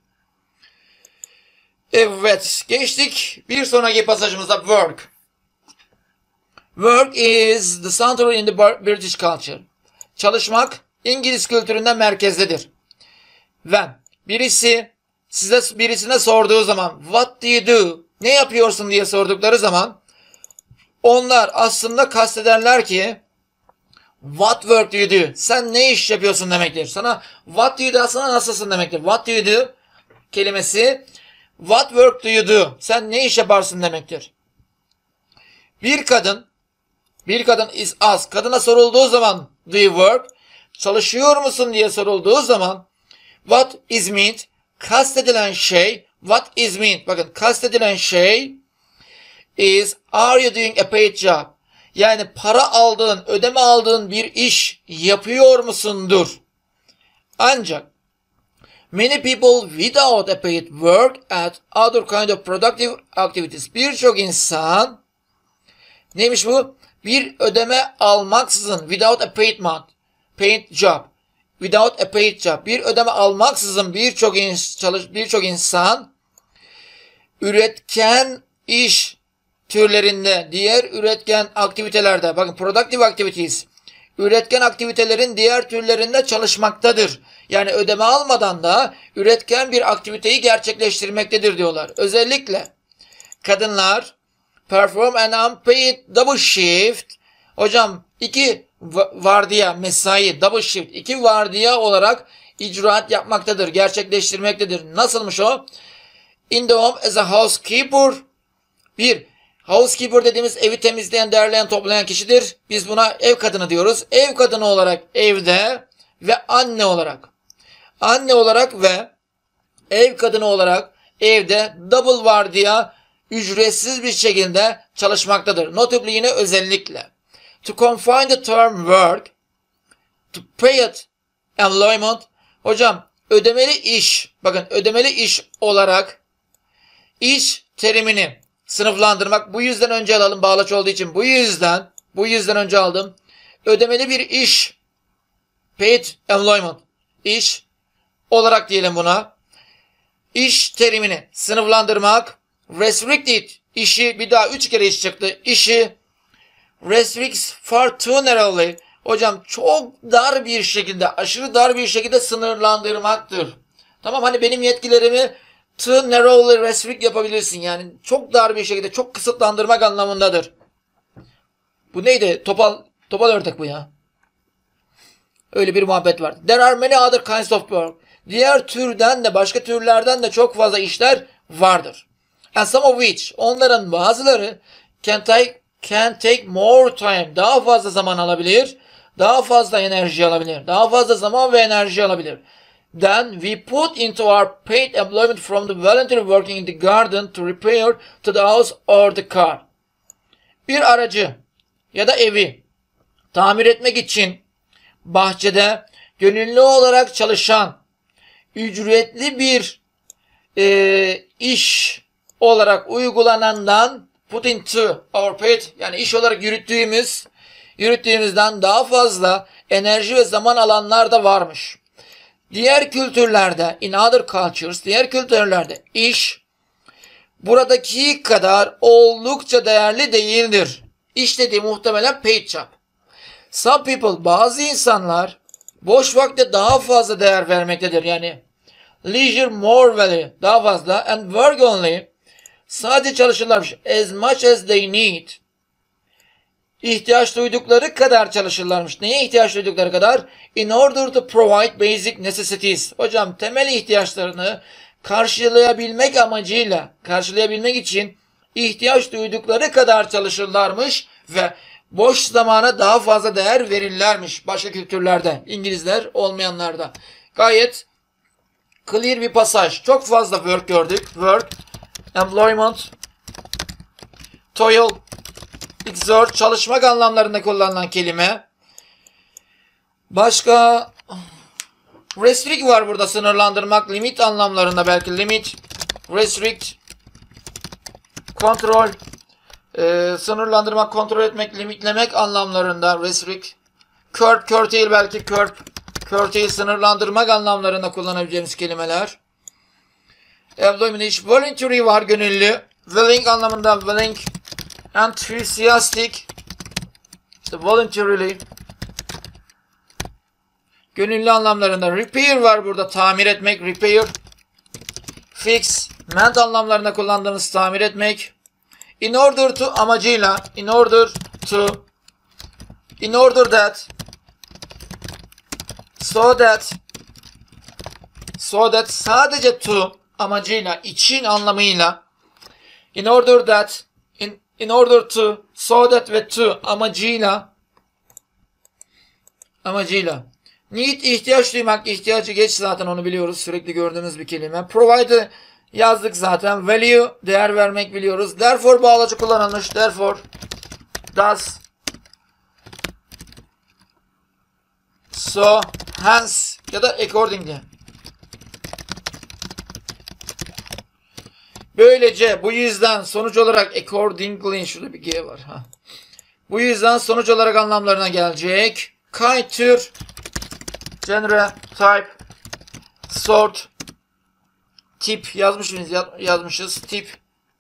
[SPEAKER 1] Evet. Geçtik. Bir sonraki pasajımızda work. Work is the center in the British culture. Çalışmak İngiliz kültüründe merkezdedir. When birisi size birisine sorduğu zaman what do you do? Ne yapıyorsun diye sordukları zaman onlar aslında kastederler ki what work do you do? Sen ne iş yapıyorsun demektir. Sana what do you do aslında nasılsın demektir. What do you do kelimesi what work do you do? Sen ne iş yaparsın demektir. Bir kadın Bir kadın is asked. Kadına sorulduğu zaman do you work? Çalışıyor musun diye sorulduğu zaman what is meant? Kastedilen şey what is meant? Bakın kastedilen şey is are you doing a paid job? Yani para aldığın, ödeme aldığın bir iş yapıyor musundur? Ancak many people without a paid work at other kind of productive activities. Birçok insan neymiş bu? Bir ödeme almaksızın, without a paid month, paid job. Without a paid job. Bir ödeme almaksızın birçok ins çalış birçok insan üretken iş türlerinde, diğer üretken aktivitelerde, bakın productive activities, üretken aktivitelerin diğer türlerinde çalışmaktadır. Yani ödeme almadan da üretken bir aktiviteyi gerçekleştirmektedir diyorlar. Özellikle kadınlar perform an unpaid double shift. Hocam iki vardiya, mesai, double shift, iki vardiya olarak icraat yapmaktadır, gerçekleştirmektedir. Nasılmış o? In the home as a housekeeper. Bir, housekeeper dediğimiz evi temizleyen, derleyen, toplayan kişidir. Biz buna ev kadını diyoruz. Ev kadını olarak evde ve anne olarak. Anne olarak ve ev kadını olarak evde double vardiya ücretsiz bir şekilde çalışmaktadır. Notably yine özellikle. To confine the term work, to paid employment. Hocam ödemeli iş, bakın ödemeli iş olarak iş terimini sınıflandırmak. Bu yüzden önce alalım, bağlaç olduğu için. Bu yüzden, bu yüzden önce aldım. Ödemeli bir iş, paid employment, iş olarak diyelim buna. İş terimini sınıflandırmak. Restricted, işi, bir daha üç kere iş çıktı. İşi restricts far too narrowly. Hocam çok dar bir şekilde, aşırı dar bir şekilde sınırlandırmaktır. Tamam, hani benim yetkilerimi too narrowly restrict yapabilirsin. Yani çok dar bir şekilde, çok kısıtlandırmak anlamındadır. Bu neydi? Topal, topal ördek bu ya. Öyle bir muhabbet var. There are many other kinds of work. Diğer türden de, başka türlerden de çok fazla işler vardır. And some of which, onların bazıları can take, can take more time, daha fazla zaman alabilir, daha fazla enerji alabilir, daha fazla zaman ve enerji alabilir. Then we put into our paid employment from the volunteer working in the garden to repair to the house or the car. Bir aracı ya da evi tamir etmek için bahçede gönüllü olarak çalışan ücretli bir e, iş olarak uygulanandan put into our paid, yani iş olarak yürüttüğümüz yürüttüğümüzden daha fazla enerji ve zaman alanlar da varmış. Diğer kültürlerde, in other cultures, diğer kültürlerde iş buradaki kadar oldukça değerli değildir. İş dediği muhtemelen paid job. Some people, bazı insanlar boş vakte daha fazla değer vermektedir. Yani leisure more value, daha fazla, and work only, sadece çalışırlarmış. As much as they need, ihtiyaç duydukları kadar çalışırlarmış. Neye ihtiyaç duydukları kadar? In order to provide basic necessities. Hocam temel ihtiyaçlarını karşılayabilmek amacıyla, karşılayabilmek için ihtiyaç duydukları kadar çalışırlarmış ve boş zamana daha fazla değer verirlermiş başka kültürlerde, İngilizler olmayanlarda. Gayet clear bir pasaj. Çok fazla work gördük. Work, employment, toil, exert, çalışmak anlamlarında kullanılan kelime. Başka restrict var burada, sınırlandırmak, limit anlamlarında belki. Limit, restrict, control, e, sınırlandırmak, kontrol etmek, limitlemek anlamlarında restrict. Curb, curtail belki, curb, curtail sınırlandırmak anlamlarında kullanabileceğimiz kelimeler. Employment iş, voluntary var, gönüllü. Willing anlamında willing, enthusiastic, işte voluntarily. Gönüllü anlamlarında repair var burada, tamir etmek, repair. Fix, mend anlamlarında kullandığımız tamir etmek. In order to, amacıyla, in order to, in order that, so that, so that, sadece to amacıyla, için anlamıyla, in order that, in, in order to, so that ve to amacıyla, amacıyla. Need, ihtiyaç duymak, ihtiyacı geç, zaten onu biliyoruz, sürekli gördüğümüz bir kelime. Provide yazdık zaten. Value, değer vermek biliyoruz. Therefore bağlacı kullanılmış. Therefore, thus, so, hence ya da accordingly. Böylece, bu yüzden, sonuç olarak, accordingly, şurada bir G var. Ha. Bu yüzden sonuç olarak anlamlarına gelecek. Kay tür, genre, type, sort, tip yazmış mıyız? Yazmışız. Tip,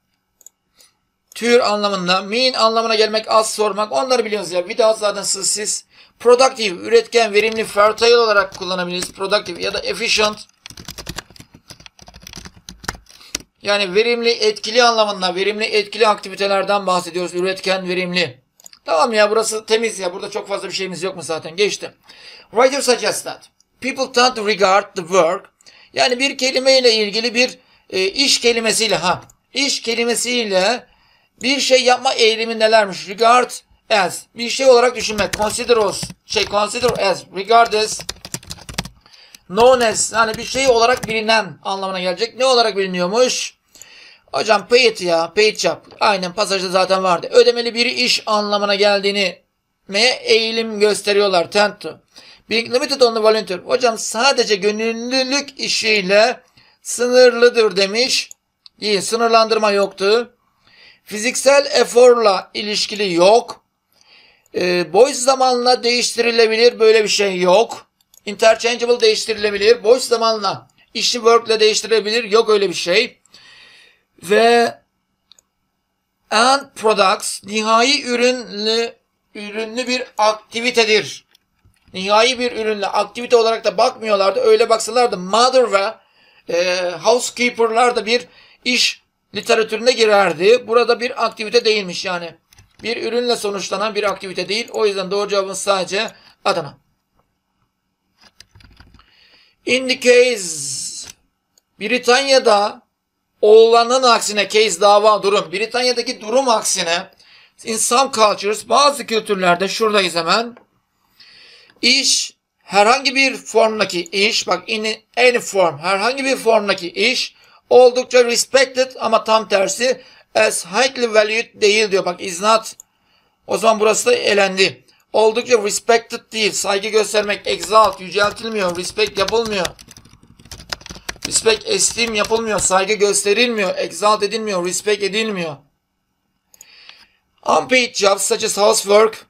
[SPEAKER 1] tür anlamında, mean anlamına gelmek, az sormak. Onları biliyorsunuz ya. Without zaten siz, siz. Productive, üretken, verimli, fertile olarak kullanabiliriz. Productive ya da efficient. Yani verimli, etkili anlamında, verimli, etkili aktivitelerden bahsediyoruz. Üretken, verimli. Tamam ya, burası temiz ya. Burada çok fazla bir şeyimiz yok mu zaten? Geçti. Writer suggests that people tend to regard the work. Yani bir kelimeyle ilgili bir e, iş kelimesiyle ha. İş kelimesiyle bir şey yapma eğilimi nelermiş? Regard as. Bir şey olarak düşünmek. Consider as. Şey consider as. Regard as. Known as. Yani bir şey olarak bilinen anlamına gelecek. Ne olarak biliniyormuş? Hocam paid ya. Paid yap. Aynen pasajda zaten vardı. Ödemeli bir iş anlamına geldiğini eğilim gösteriyorlar. Tend to. Being limited on the volunteer. Hocam sadece gönüllülük işiyle sınırlıdır demiş. İyi, sınırlandırma yoktu. Fiziksel eforla ilişkili yok. E, boş zamanla değiştirilebilir, böyle bir şey yok. Interchangeable değiştirilebilir. Boş zamanla işi work'le değiştirilebilir, yok öyle bir şey. Ve end products nihai ürünlü ürünlü bir aktivitedir. Nihai bir ürünle aktivite olarak da bakmıyorlardı. Öyle baksalardı mother ve e, housekeeper'lar da bir iş literatürüne girerdi. Burada bir aktivite değilmiş yani. Bir ürünle sonuçlanan bir aktivite değil. O yüzden doğru cevabımız sadece Adana. In the case Britanya'da olanın aksine, case dava durum. Britanya'daki durum aksine in some cultures, bazı kültürlerde, şuradayız hemen. İş, herhangi bir formdaki iş, bak in any form, herhangi bir formdaki iş oldukça respected ama tam tersi as highly valued değil diyor. Bak is not. O zaman burası da elendi. Oldukça respected değil. Saygı göstermek, exalt, yüceltilmiyor. Respect yapılmıyor. Respect, esteem yapılmıyor. Saygı gösterilmiyor. Exalt edilmiyor. Respect edilmiyor. Unpaid jobs such as housework.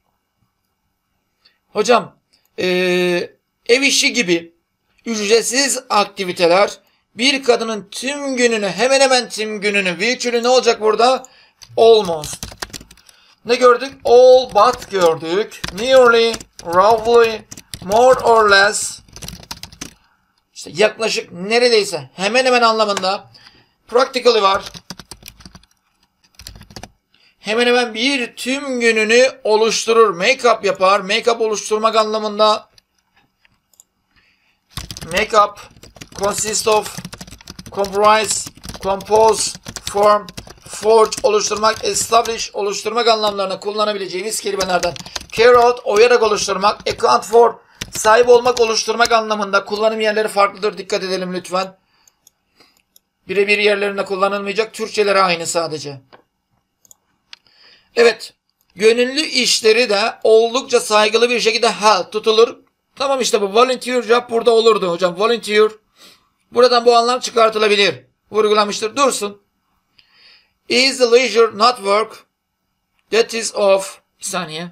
[SPEAKER 1] Hocam ee, ev işi gibi ücretsiz aktiviteler bir kadının tüm gününü, hemen hemen tüm gününü, virtually ne olacak burada? Almost. Ne gördük? All but gördük. Nearly, roughly, more or less. İşte yaklaşık, neredeyse, hemen hemen anlamında. Practically var. Hemen hemen bir tüm gününü oluşturur. Make-up yapar. Make-up oluşturmak anlamında. Make-up consist of, comprise, compose, form, forge oluşturmak, establish oluşturmak anlamlarına kullanabileceğimiz kelimelerden. Carry out oyarak oluşturmak, account for sahip olmak, oluşturmak anlamında. Kullanım yerleri farklıdır. Dikkat edelim lütfen. Birebir yerlerinde kullanılmayacak. Türkçeleri aynı sadece. Evet. Gönüllü işleri de oldukça saygılı bir şekilde held tutulur. Tamam, işte bu volunteer job burada olurdu hocam. Volunteer. Buradan bu anlam çıkartılabilir. Vurgulanmıştır. Dursun. Is the leisure not work? That is of. Bir saniye.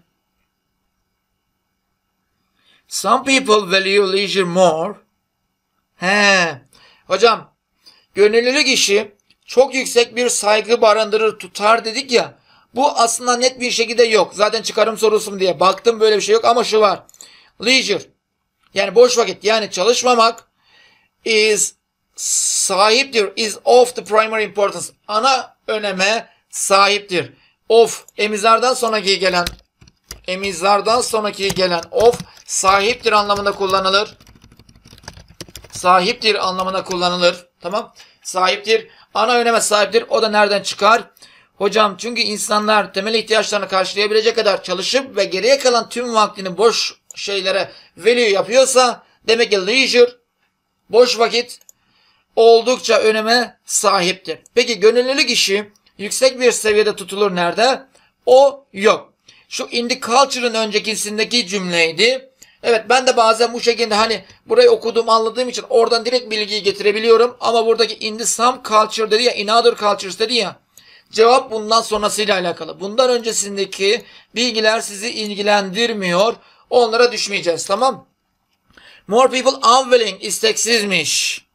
[SPEAKER 1] Some people value leisure more. He. Hocam, gönüllülük işi çok yüksek bir saygı barındırır, tutar dedik ya. Bu aslında net bir şekilde yok. Zaten çıkarım sorusu diye baktım, böyle bir şey yok ama şu var. Leisure. Yani boş vakit, yani çalışmamak is sahiptir. Is of the primary importance. Ana öneme sahiptir. Of, emizardan sonraki gelen emizardan sonraki gelen of sahiptir anlamında kullanılır. Sahiptir anlamında kullanılır. Tamam. Sahiptir. Ana öneme sahiptir. O da nereden çıkar? Hocam çünkü insanlar temel ihtiyaçlarını karşılayabilecek kadar çalışıp ve geriye kalan tüm vaktini boş şeylere value yapıyorsa demek ki leisure, boş vakit oldukça öneme sahiptir. Peki gönüllülük işi yüksek bir seviyede tutulur nerede? O yok. Şu in the culture'ın öncekisindeki cümleydi. Evet, ben de bazen bu şekilde hani burayı okuduğum, anladığım için oradan direkt bilgiyi getirebiliyorum. Ama buradaki in the some culture dedi ya, in other cultures dedi ya. Cevap bundan sonrasıyla alakalı. Bundan öncesindeki bilgiler sizi ilgilendirmiyor. Onlara düşmeyeceğiz, tamam. More people unwilling, isteksizmiş.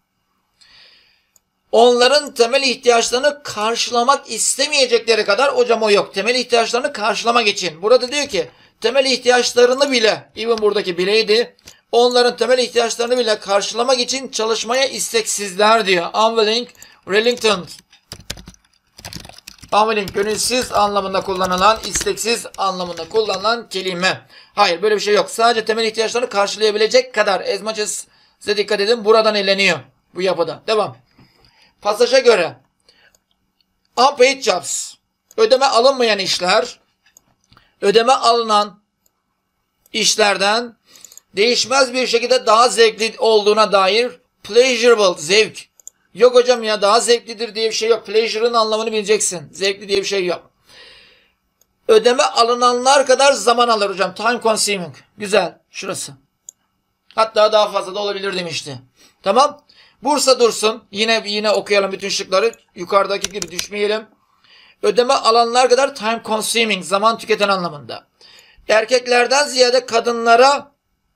[SPEAKER 1] Onların temel ihtiyaçlarını karşılamak istemeyecekleri kadar, hocam o yok. Temel ihtiyaçlarını karşılamak için. Burada diyor ki temel ihtiyaçlarını bile, even buradaki bileydi, onların temel ihtiyaçlarını bile karşılamak için çalışmaya isteksizler diyor. Unwilling, reluctant. Unwilling, gönülsüz anlamında kullanılan, isteksiz anlamında kullanılan kelime. Hayır, böyle bir şey yok. Sadece temel ihtiyaçlarını karşılayabilecek kadar. As much as, size dikkat edin, buradan eleniyor bu yapıda. Devam. Pasaja göre unpaid jobs, ödeme alınmayan işler, ödeme alınan işlerden değişmez bir şekilde daha zevkli olduğuna dair pleasurable, zevk. Yok hocam ya, daha zevklidir diye bir şey yok. Pleasure'ın anlamını bileceksin. Zevkli diye bir şey yok. Ödeme alınanlar kadar zaman alır hocam. Time consuming. Güzel. Şurası. Hatta daha fazla da olabilir demişti. Tamam. Bursa dursun. Yine yine okuyalım bütün şıkları. Yukarıdaki gibi düşmeyelim. Ödeme alanlar kadar time consuming, zaman tüketen anlamında. Erkeklerden ziyade kadınlara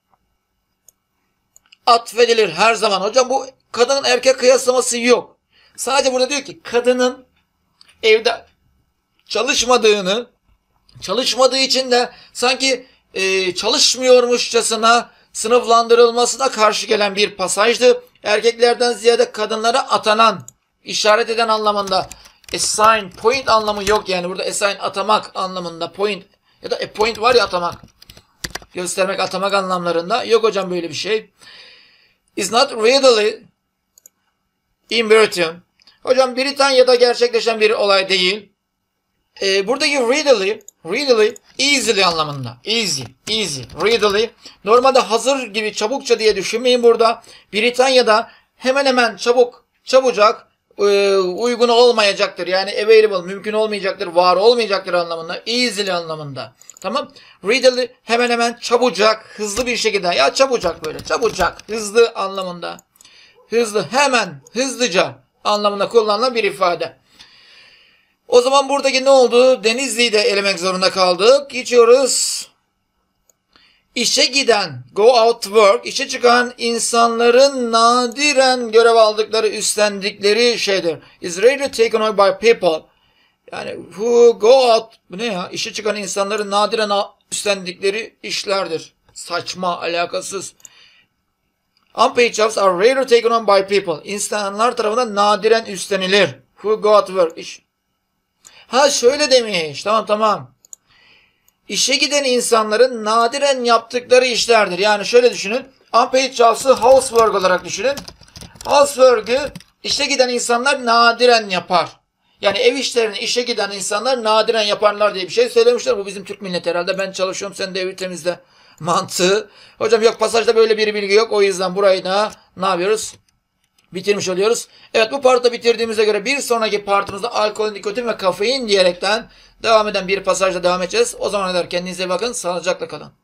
[SPEAKER 1] atfedilir her zaman. Hocam bu kadının erkek kıyaslaması yok. Sadece burada diyor ki kadının evde çalışmadığını, çalışmadığı için de sanki e, çalışmıyormuşçasına sınıflandırılmasına karşı gelen bir pasajdı. Erkeklerden ziyade kadınlara atanan, işaret eden anlamında. Assign, point anlamı yok yani. Burada assign, atamak anlamında. Point ya da a point var ya, atamak. Göstermek, atamak anlamlarında. Yok hocam böyle bir şey. Is not readily in Britain. Hocam Britanya'da gerçekleşen bir olay değil. Ee, buradaki readily, readily, easily anlamında. Easy, easy, readily. Normalde hazır gibi, çabukça diye düşünmeyin burada. Britanya'da hemen hemen çabuk, çabucak e, uygun olmayacaktır. Yani available, mümkün olmayacaktır, var olmayacaktır anlamında. Easily anlamında. Tamam. Readily, hemen hemen, çabucak, hızlı bir şekilde. Ya çabucak böyle, çabucak, hızlı anlamında. Hızlı, hemen, hızlıca anlamında kullanılan bir ifade. O zaman buradaki ne oldu? Denizli'yi de elemek zorunda kaldık. Geçiyoruz. İşe giden, go out to work, işe çıkan insanların nadiren görev aldıkları, üstlendikleri şeydir. Is rarely taken on by people. Yani who go out, bu ne ya? İşe çıkan insanların nadiren üstlendikleri işlerdir. Saçma, alakasız. Unpaid jobs are rarely taken on by people. İnsanlar tarafından nadiren üstlenilir. Who go out to work. İş. Ha şöyle demiş. Tamam tamam. İşe giden insanların nadiren yaptıkları işlerdir. Yani şöyle düşünün. Unpaid jobs'ı housework olarak düşünün. Housework'ı işe giden insanlar nadiren yapar. Yani ev işlerini işe giden insanlar nadiren yaparlar diye bir şey söylemişler. Bu bizim Türk milleti herhalde. Ben çalışıyorum, sen de evi temizle mantığı. Hocam yok, pasajda böyle bir bilgi yok. O yüzden burayı da ne yapıyoruz? Bitirmiş oluyoruz. Evet, bu partı bitirdiğimize göre bir sonraki partımızda alkol, nikotin ve kafein diyerekten devam eden bir pasajla devam edeceğiz. O zamana kadar kendinize bakın. Sağlıcakla kalın.